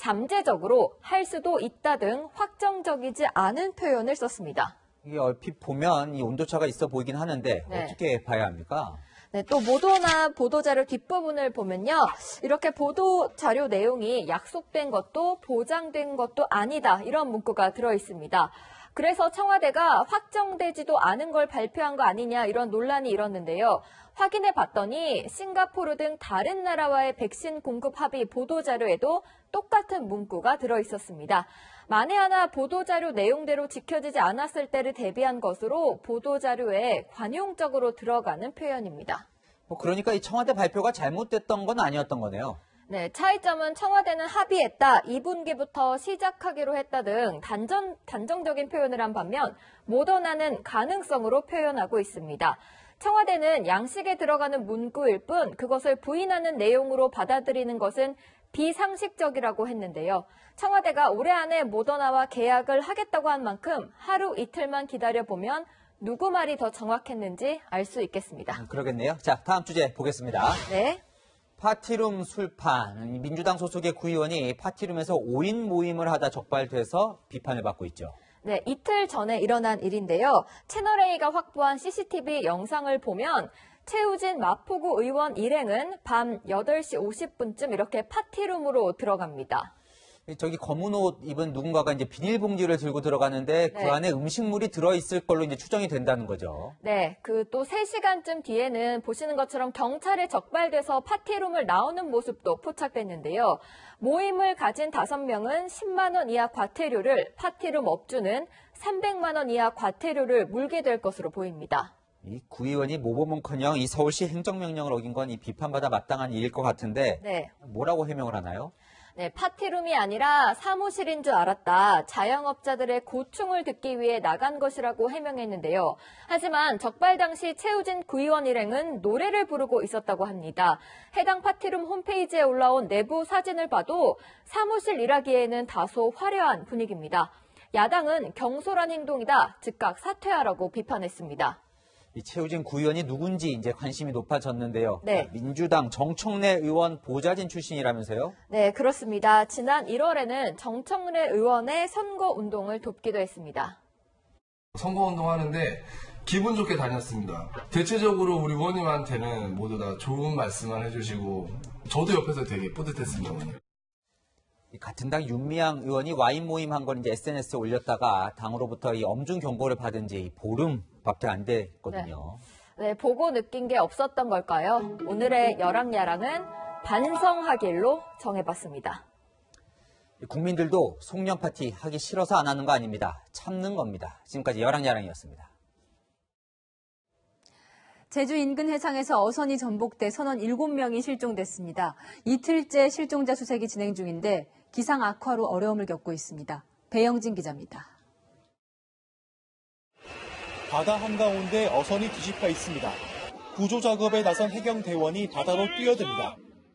잠재적으로 할 수도 있다 등 확정적이지 않은 표현을 썼습니다. 이게 얼핏 보면 이 온도차가 있어 보이긴 하는데 네. 어떻게 봐야 합니까? 네, 또 모더나 보도자료 뒷부분을 보면요. 이렇게 보도자료 내용이 약속된 것도 보장된 것도 아니다. 이런 문구가 들어있습니다. 그래서 청와대가 확정되지도 않은 걸 발표한 거 아니냐 이런 논란이 일었는데요. 확인해 봤더니 싱가포르 등 다른 나라와의 백신 공급 합의 보도자료에도 똑같은 문구가 들어있었습니다. 만에 하나 보도자료 내용대로 지켜지지 않았을 때를 대비한 것으로 보도자료에 관용적으로 들어가는 표현입니다. 그러니까 이 청와대 발표가 잘못됐던 건 아니었던 거네요. 네, 차이점은 청와대는 합의했다, 2분기부터 시작하기로 했다 등 단정적인 표현을 한 반면 모더나는 가능성으로 표현하고 있습니다. 청와대는 양식에 들어가는 문구일 뿐 그것을 부인하는 내용으로 받아들이는 것은 비상식적이라고 했는데요. 청와대가 올해 안에 모더나와 계약을 하겠다고 한 만큼 하루 이틀만 기다려보면 누구 말이 더 정확했는지 알 수 있겠습니다. 그러겠네요. 자, 다음 주제 보겠습니다. 네. 파티룸 술판. 민주당 소속의 구의원이 파티룸에서 5인 모임을 하다 적발돼서 비판을 받고 있죠. 네, 이틀 전에 일어난 일인데요. 채널A가 확보한 CCTV 영상을 보면 최우진 마포구 의원 일행은 밤 8시 50분쯤 이렇게 파티룸으로 들어갑니다. 저기 검은 옷 입은 누군가가 이제 비닐봉지를 들고 들어가는데 그 네. 안에 음식물이 들어있을 걸로 이제 추정이 된다는 거죠. 네, 그 또 3시간쯤 뒤에는 보시는 것처럼 경찰에 적발돼서 파티룸을 나오는 모습도 포착됐는데요. 모임을 가진 5명은 10만 원 이하 과태료를, 파티룸 업주는 300만 원 이하 과태료를 물게 될 것으로 보입니다. 이 구의원이 모범은커녕 이 서울시 행정명령을 어긴 건 이 비판받아 마땅한 일일 것 같은데 네. 뭐라고 해명을 하나요? 네, 파티룸이 아니라 사무실인 줄 알았다. 자영업자들의 고충을 듣기 위해 나간 것이라고 해명했는데요. 하지만 적발 당시 최우진 구의원 일행은 노래를 부르고 있었다고 합니다. 해당 파티룸 홈페이지에 올라온 내부 사진을 봐도 사무실 일하기에는 다소 화려한 분위기입니다. 야당은 경솔한 행동이다. 즉각 사퇴하라고 비판했습니다. 이 최우진 구의원이 누군지 이제 관심이 높아졌는데요. 네. 민주당 정청래 의원 보좌진 출신이라면서요? 네, 그렇습니다. 지난 1월에는 정청래 의원의 선거운동을 돕기도 했습니다. 선거운동 하는데 기분 좋게 다녔습니다. 대체적으로 우리 의원님한테는 모두 다 좋은 말씀만 해주시고 저도 옆에서 되게 뿌듯했습니다. 같은 당 윤미향 의원이 와인 모임 한 건 이제 SNS에 올렸다가 당으로부터 이 엄중 경고를 받은 지 보름밖에 안 됐거든요. 네, 보고 느낀 게 없었던 걸까요? 오늘의 열왕야랑은 반성하길로 정해봤습니다. 국민들도 송년 파티 하기 싫어서 안 하는 거 아닙니다. 참는 겁니다. 지금까지 열왕야랑이었습니다. 제주 인근 해상에서 어선이 전복돼 선원 7명이 실종됐습니다. 이틀째 실종자 수색이 진행 중인데 기상 악화로 어려움을 겪고 있습니다. 배영진 기자입니다. 바다 한가운데 어선이 뒤집혀 있습니다. 구조 작업에 나선 해경대원이 바다로 뛰어듭니다.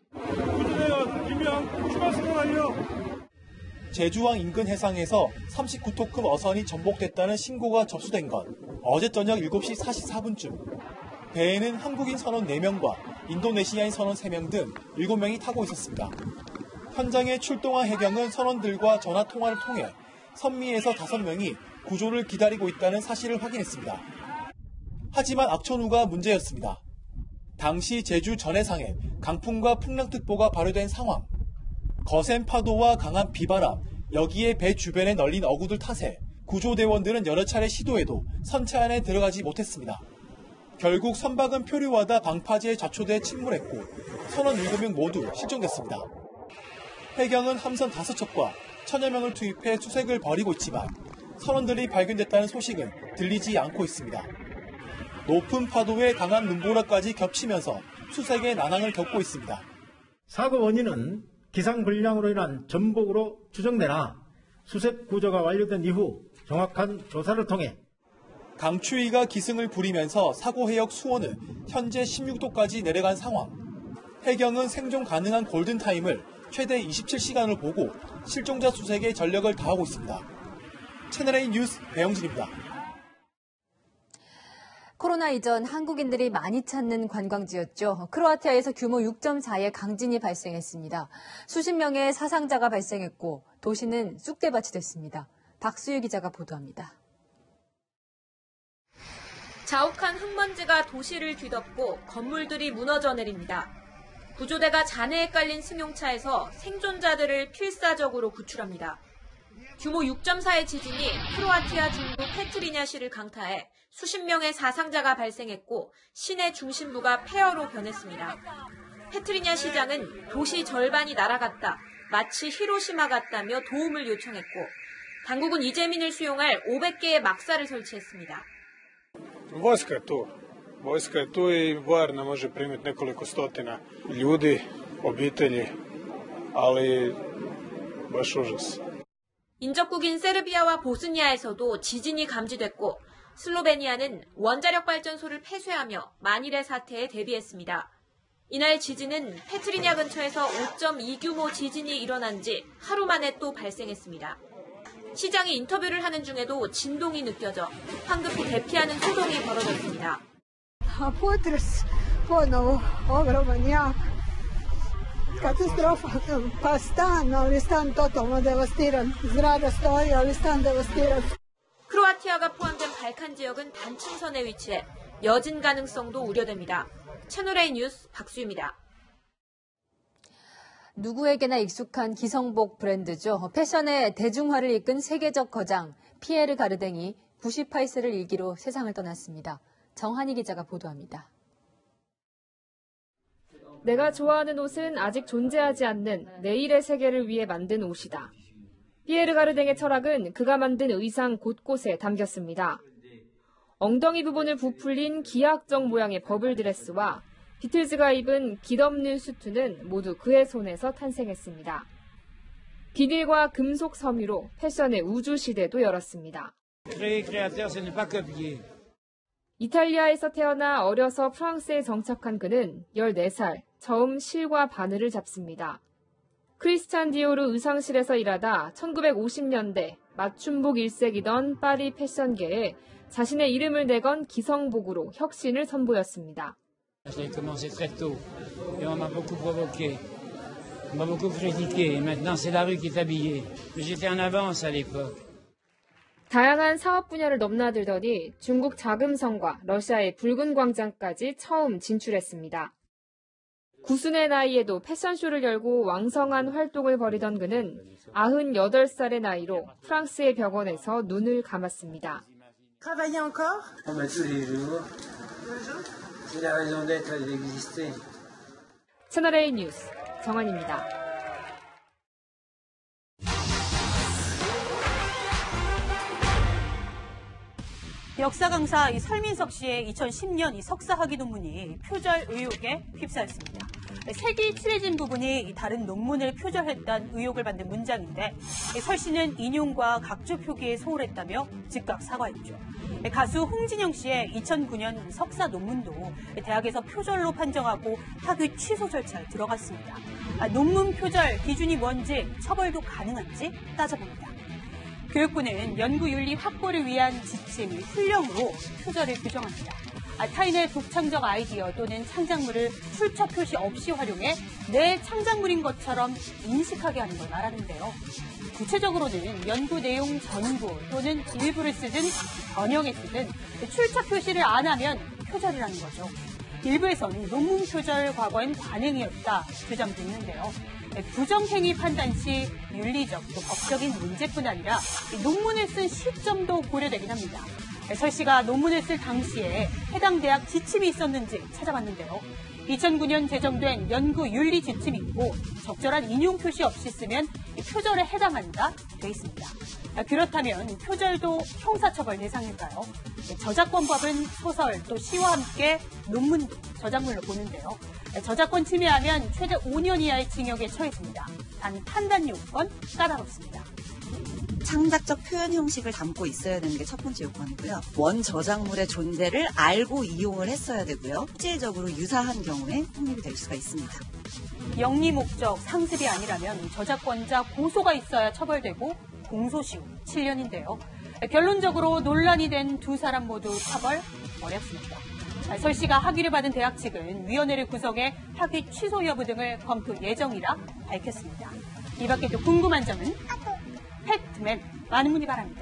제주항 인근 해상에서 39톤급 어선이 전복됐다는 신고가 접수된 건 어제 저녁 7시 44분쯤. 배에는 한국인 선원 4명과 인도네시아인 선원 3명 등 7명이 타고 있었습니다. 현장에 출동한 해경은 선원들과 전화 통화를 통해 선미에서 5명이 구조를 기다리고 있다는 사실을 확인했습니다. 하지만 악천후가 문제였습니다. 당시 제주 전해상에 강풍과 풍랑특보가 발효된 상황. 거센 파도와 강한 비바람, 여기에 배 주변에 널린 어구들 탓에 구조대원들은 여러 차례 시도해도 선체 안에 들어가지 못했습니다. 결국 선박은 표류하다 방파제에 좌초돼 침몰했고 선원 7명 모두 실종됐습니다. 해경은 함선 5척과 1000여 명을 투입해 수색을 벌이고 있지만 선원들이 발견됐다는 소식은 들리지 않고 있습니다. 높은 파도에 강한 눈보라까지 겹치면서 수색의 난항을 겪고 있습니다. 사고 원인은 기상불량으로 인한 전복으로 추정되나 수색 구조가 완료된 이후 정확한 조사를 통해 강추위가 기승을 부리면서 사고 해역 수온은 현재 16도까지 내려간 상황. 해경은 생존 가능한 골든타임을 최대 27시간을 보고 실종자 수색에 전력을 다하고 있습니다. 채널A 뉴스 배영진입니다. 코로나 이전 한국인들이 많이 찾는 관광지였죠. 크로아티아에서 규모 6.4의 강진이 발생했습니다. 수십 명의 사상자가 발생했고 도시는 쑥대밭이 됐습니다. 박수유 기자가 보도합니다. 자욱한 흙먼지가 도시를 뒤덮고 건물들이 무너져 내립니다. 구조대가 잔해에 깔린 승용차에서 생존자들을 필사적으로 구출합니다. 규모 6.4의 지진이 크로아티아 중부 페트리냐시를 강타해 수십 명의 사상자가 발생했고 시내 중심부가 폐허로 변했습니다. 페트리냐 시장은 도시 절반이 날아갔다, 마치 히로시마 같다며 도움을 요청했고 당국은 이재민을 수용할 500개의 막사를 설치했습니다. Vojska je tu. Vojska je tu i vojarna može primiti nekoliko stotina ljudi, obitelji, ali baš užas. 인접국인 세르비아와 보스니아에서도 지진이 감지됐고 슬로베니아는 원자력 발전소를 폐쇄하며 만일의 사태에 대비했습니다. 이날 지진은 페트리냐 근처에서 5.2 규모 지진이 일어난 지 하루 만에 또 발생했습니다. 시장이 인터뷰를 하는 중에도 진동이 느껴져 황급히 대피하는 소동이 벌어졌습니다. Potres ponovo ogroman jak. Katastrofa, pa stan, ali stan totalno devastiran. Zgrada stoji, ali stan devastiran. 크로아티아가 포함된 발칸 지역은 단층선에 위치해 여진 가능성도 우려됩니다. 채널A 뉴스 박수유입니다. 누구에게나 익숙한 기성복 브랜드죠. 패션의 대중화를 이끈 세계적 거장 피에르 가르댕이 98세를 일기로 세상을 떠났습니다. 정한희 기자가 보도합니다. 내가 좋아하는 옷은 아직 존재하지 않는 내일의 세계를 위해 만든 옷이다. 피에르 가르댕의 철학은 그가 만든 의상 곳곳에 담겼습니다. 엉덩이 부분을 부풀린 기하학적 모양의 버블 드레스와 비틀즈가 입은 깃없는 수트는 모두 그의 손에서 탄생했습니다. 비닐과 금속 섬유로 패션의 우주 시대도 열었습니다. 이탈리아에서 태어나 어려서 프랑스에 정착한 그는 14살 처음 실과 바늘을 잡습니다. 크리스찬 디오르 의상실에서 일하다 1950년대 맞춤복 일색이던 파리 패션계에 자신의 이름을 내건 기성복으로 혁신을 선보였습니다. J'ai commencé très tôt et on m'a beaucoup provoqué, on m'a beaucoup critiqué et maintenant c'est la rue qui est habillée. Mais j'étais en avance à l'époque. 다양한 사업 분야를 넘나들더니 중국 자금성과 러시아의 붉은 광장까지 처음 진출했습니다. 구순의 나이에도 패션쇼를 열고 왕성한 활동을 벌이던 그는 98살의 나이로 프랑스의 벽원에서 눈을 감았습니다. Travailler encore? On met tous les jours. C'est la raison d'être et d'exister. 채널A 뉴스 정한입니다. 역사 강사 설민석 씨의 2010년 석사 학위 논문이 표절 의혹에 휩싸였습니다. 색이 칠해진 부분이 다른 논문을 표절했다는 의혹을 받는 문장인데 설 씨는 인용과 각조 표기에 소홀했다며 즉각 사과했죠. 가수 홍진영 씨의 2009년 석사 논문도 대학에서 표절로 판정하고 학위 취소 절차에 들어갔습니다. 논문 표절 기준이 뭔지 처벌도 가능한지 따져봅니다. 교육부는 연구윤리 확보를 위한 지침, 훈령으로 표절을 규정합니다. 타인의 독창적 아이디어 또는 창작물을 출처 표시 없이 활용해 내 창작물인 것처럼 인식하게 하는 걸 말하는데요. 구체적으로는 연구 내용 전부 또는 일부를 쓰든 변형에 쓰든 출처 표시를 안 하면 표절이라는 거죠. 일부에서는 논문 표절 과거엔 관행이었다 주장도 있는데요. 부정행위 판단 시 윤리적 또 법적인 문제뿐 아니라 논문을 쓴 시점도 고려되긴 합니다. 설 씨가 논문을 쓸 당시에 해당 대학 지침이 있었는지 찾아봤는데요. 2009년 제정된 연구 윤리 지침이 있고 적절한 인용 표시 없이 쓰면 표절에 해당한다 돼 있습니다. 그렇다면 표절도 형사처벌 대상일까요? 저작권법은 소설 또 시와 함께 논문도 저작물로 보는데요. 저작권 침해하면 최대 5년 이하의 징역에 처해집니다. 단 판단 요건 까다롭습니다. 창작적 표현 형식을 담고 있어야 되는 게 첫 번째 요건이고요. 원 저작물의 존재를 알고 이용을 했어야 되고요. 실질적으로 유사한 경우에 성립이 될 수가 있습니다. 영리 목적 상습이 아니라면 저작권자 고소가 있어야 처벌되고 공소시효 7년인데요. 결론적으로 논란이 된 두 사람 모두 처벌 어렵습니다. 설 씨가 학위를 받은 대학 측은 위원회를 구성해 학위 취소 여부 등을 검토 예정이라 밝혔습니다. 이 밖에 또 궁금한 점은 팩트맨 많은 문의 바랍니다.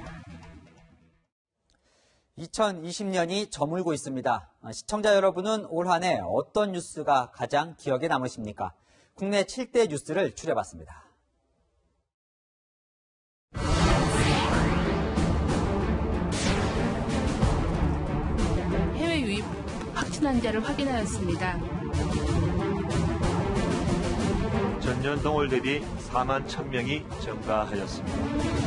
2020년이 저물고 있습니다. 시청자 여러분은 올 한 해 어떤 뉴스가 가장 기억에 남으십니까? 국내 7대 뉴스를 추려봤습니다. 해외 유입 확진 환자를 확인하였습니다. 전년 동월 대비 4만 1,000명이 증가하였습니다.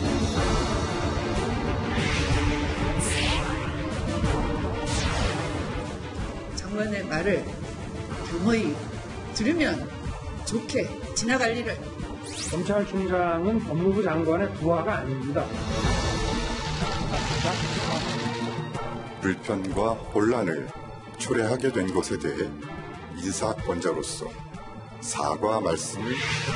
장관의 말을 겸허히 들으면 좋게 지나갈 일을. 검찰총장은 법무부 장관의 부하가 아닙니다. 불편과 혼란을 초래하게 된 것에 대해 인사권자로서 사과 말씀을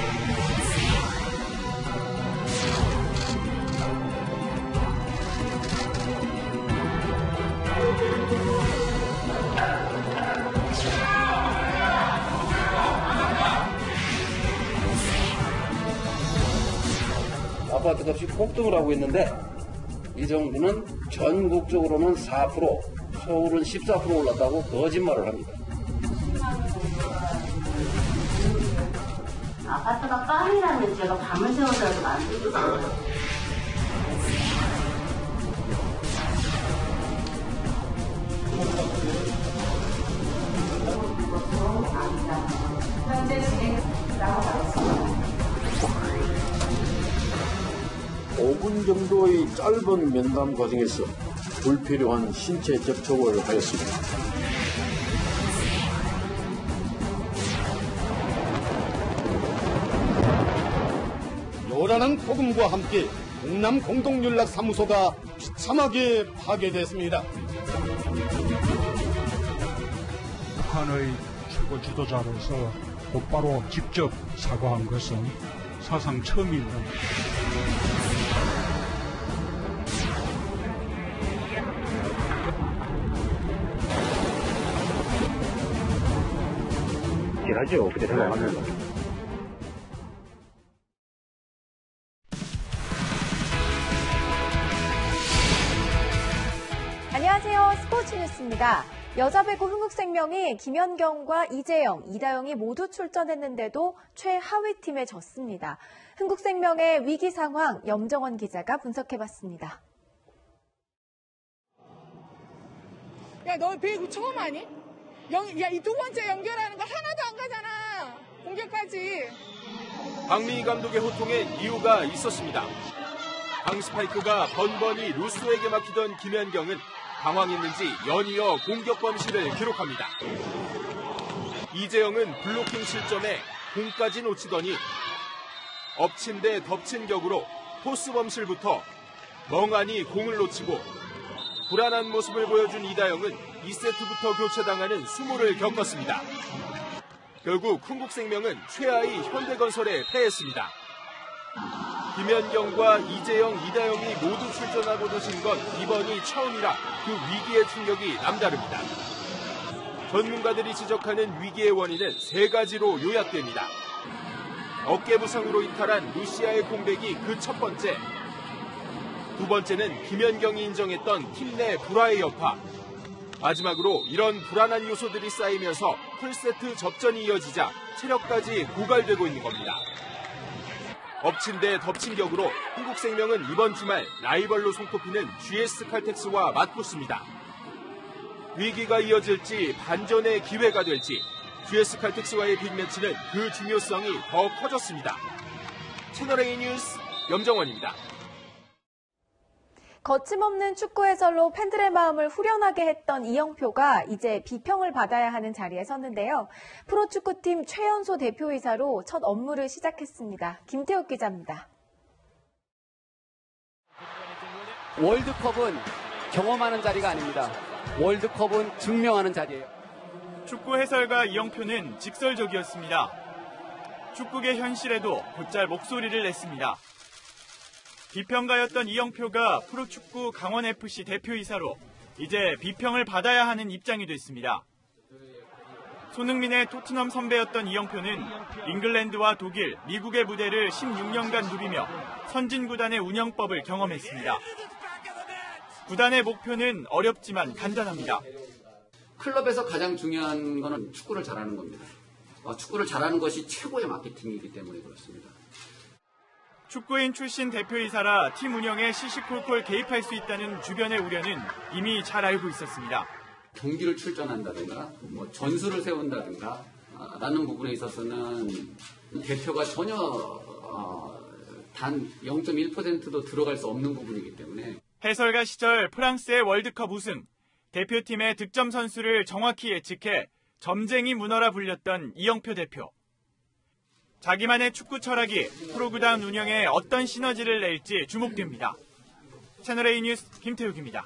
아파트 값이 폭등을 하고 있는데 이 정부는 전국적으로는 4%, 서울은 14% 올랐다고 거짓말을 합니다. 아파트가 빵이라면 제가 밤을 새워서라도 만들거든요. 현재 진행하고 있습니다. 5분 정도의 짧은 면담 과정에서 불필요한 신체 접촉을 하였습니다. 요란한 폭음과 함께 경남 공동연락사무소가 비참하게 파괴됐습니다. 북한의 최고 지도자로서 곧바로 직접 사과한 것은 사상 처음입니다. 하죠. 그때 생각하면서. 안녕하세요. 스포츠 뉴스입니다. 여자 배구 흥국생명이 김연경과 이재영, 이다영이 모두 출전했는데도 최하위 팀에 졌습니다. 흥국생명의 위기 상황 염정원 기자가 분석해봤습니다. 야, 너 배구 처음 하니? 야, 이 두 번째 연결하는 거 하나도 안 가잖아. 공격까지. 박미희 감독의 호통에 이유가 있었습니다. 강스파이크가 번번이 루스에게 막히던 김연경은 당황했는지 연이어 공격 범실을 기록합니다. 이재영은 블로킹 실점에 공까지 놓치더니 엎친 데 덮친 격으로 토스 범실부터 멍하니 공을 놓치고 불안한 모습을 보여준 이다영은 2세트부터 교체당하는 수모를 겪었습니다. 결국 흥국생명은 최하위 현대건설에 패했습니다. 김연경과 이재영, 이다영이 모두 출전하고도 진 건 이번이 처음이라 그 위기의 충격이 남다릅니다. 전문가들이 지적하는 위기의 원인은 세 가지로 요약됩니다. 어깨 부상으로 이탈한 루시아의 공백이 그 첫 번째. 두 번째는 김연경이 인정했던 팀 내 불화의 여파. 마지막으로 이런 불안한 요소들이 쌓이면서 풀세트 접전이 이어지자 체력까지 고갈되고 있는 겁니다. 엎친 데 덮친 격으로 한국생명은 이번 주말 라이벌로 손꼽히는 GS칼텍스와 맞붙습니다. 위기가 이어질지 반전의 기회가 될지 GS칼텍스와의 빅매치는 그 중요성이 더 커졌습니다. 채널A 뉴스 염정원입니다. 거침없는 축구 해설로 팬들의 마음을 후련하게 했던 이영표가 이제 비평을 받아야 하는 자리에 섰는데요. 프로축구팀 최연소 대표이사로 첫 업무를 시작했습니다. 김태욱 기자입니다. 월드컵은 경험하는 자리가 아닙니다. 월드컵은 증명하는 자리예요. 축구 해설가 이영표는 직설적이었습니다. 축구계 현실에도 곧잘 목소리를 냈습니다. 비평가였던 이영표가 프로축구 강원FC 대표이사로 이제 비평을 받아야 하는 입장이 됐습니다. 손흥민의 토트넘 선배였던 이영표는 잉글랜드와 독일, 미국의 무대를 16년간 누비며 선진 구단의 운영법을 경험했습니다. 구단의 목표는 어렵지만 간단합니다. 클럽에서 가장 중요한 거는 축구를 잘하는 겁니다. 축구를 잘하는 것이 최고의 마케팅이기 때문에 그렇습니다. 축구인 출신 대표이사라 팀 운영에 시시콜콜 개입할 수 있다는 주변의 우려는 이미 잘 알고 있었습니다. 경기를 출전한다든가 전술을 세운다든가 라는 부분에 있어서는 대표가 전혀 단 0.1%도 들어갈 수 없는 부분이기 때문에 해설가 시절 프랑스의 월드컵 우승, 대표팀의 득점 선수를 정확히 예측해 점쟁이 문어라 불렸던 이영표 대표. 자기만의 축구 철학이 프로구단 운영에 어떤 시너지를 낼지 주목됩니다. 채널A 뉴스 김태욱입니다.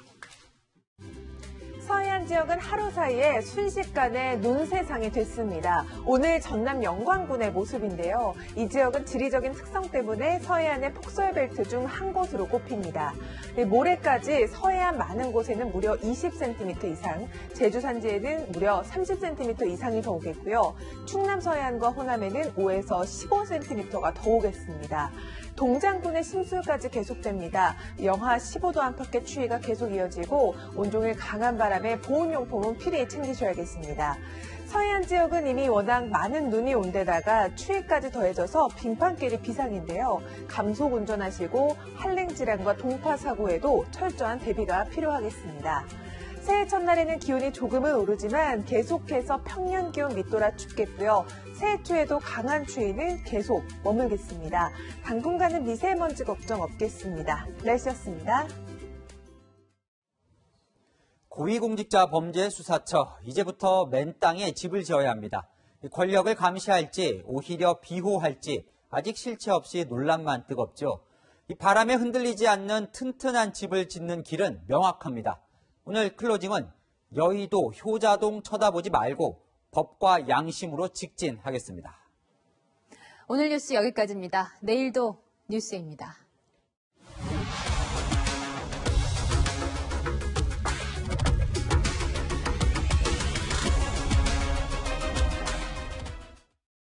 서해안 지역은 하루 사이에 순식간에 눈세상이 됐습니다. 오늘 전남 영광군의 모습인데요. 이 지역은 지리적인 특성 때문에 서해안의 폭설벨트 중 한 곳으로 꼽힙니다. 모레까지 서해안 많은 곳에는 무려 20cm 이상, 제주 산지에는 무려 30cm 이상이 더 오겠고요. 충남 서해안과 호남에는 5에서 15cm가 더 오겠습니다. 동장군의 심수까지 계속됩니다. 영하 15도 안팎의 추위가 계속 이어지고 온종일 강한 바람에 보온용품은 필히 챙기셔야겠습니다. 서해안 지역은 이미 워낙 많은 눈이 온 데다가 추위까지 더해져서 빙판길이 비상인데요. 감속 운전하시고 한랭질환과 동파 사고에도 철저한 대비가 필요하겠습니다. 새해 첫날에는 기온이 조금은 오르지만 계속해서 평년 기온 밑돌아 춥겠고요. 새해 초에도 강한 추위는 계속 머물겠습니다. 당분간은 미세먼지 걱정 없겠습니다. 날씨였습니다. 고위공직자 범죄수사처, 이제부터 맨 땅에 집을 지어야 합니다. 권력을 감시할지 오히려 비호할지 아직 실체 없이 논란만 뜨겁죠. 이 바람에 흔들리지 않는 튼튼한 집을 짓는 길은 명확합니다. 오늘 클로징은 여의도 효자동 쳐다보지 말고 법과 양심으로 직진하겠습니다. 오늘 뉴스 여기까지입니다. 내일도 뉴스입니다.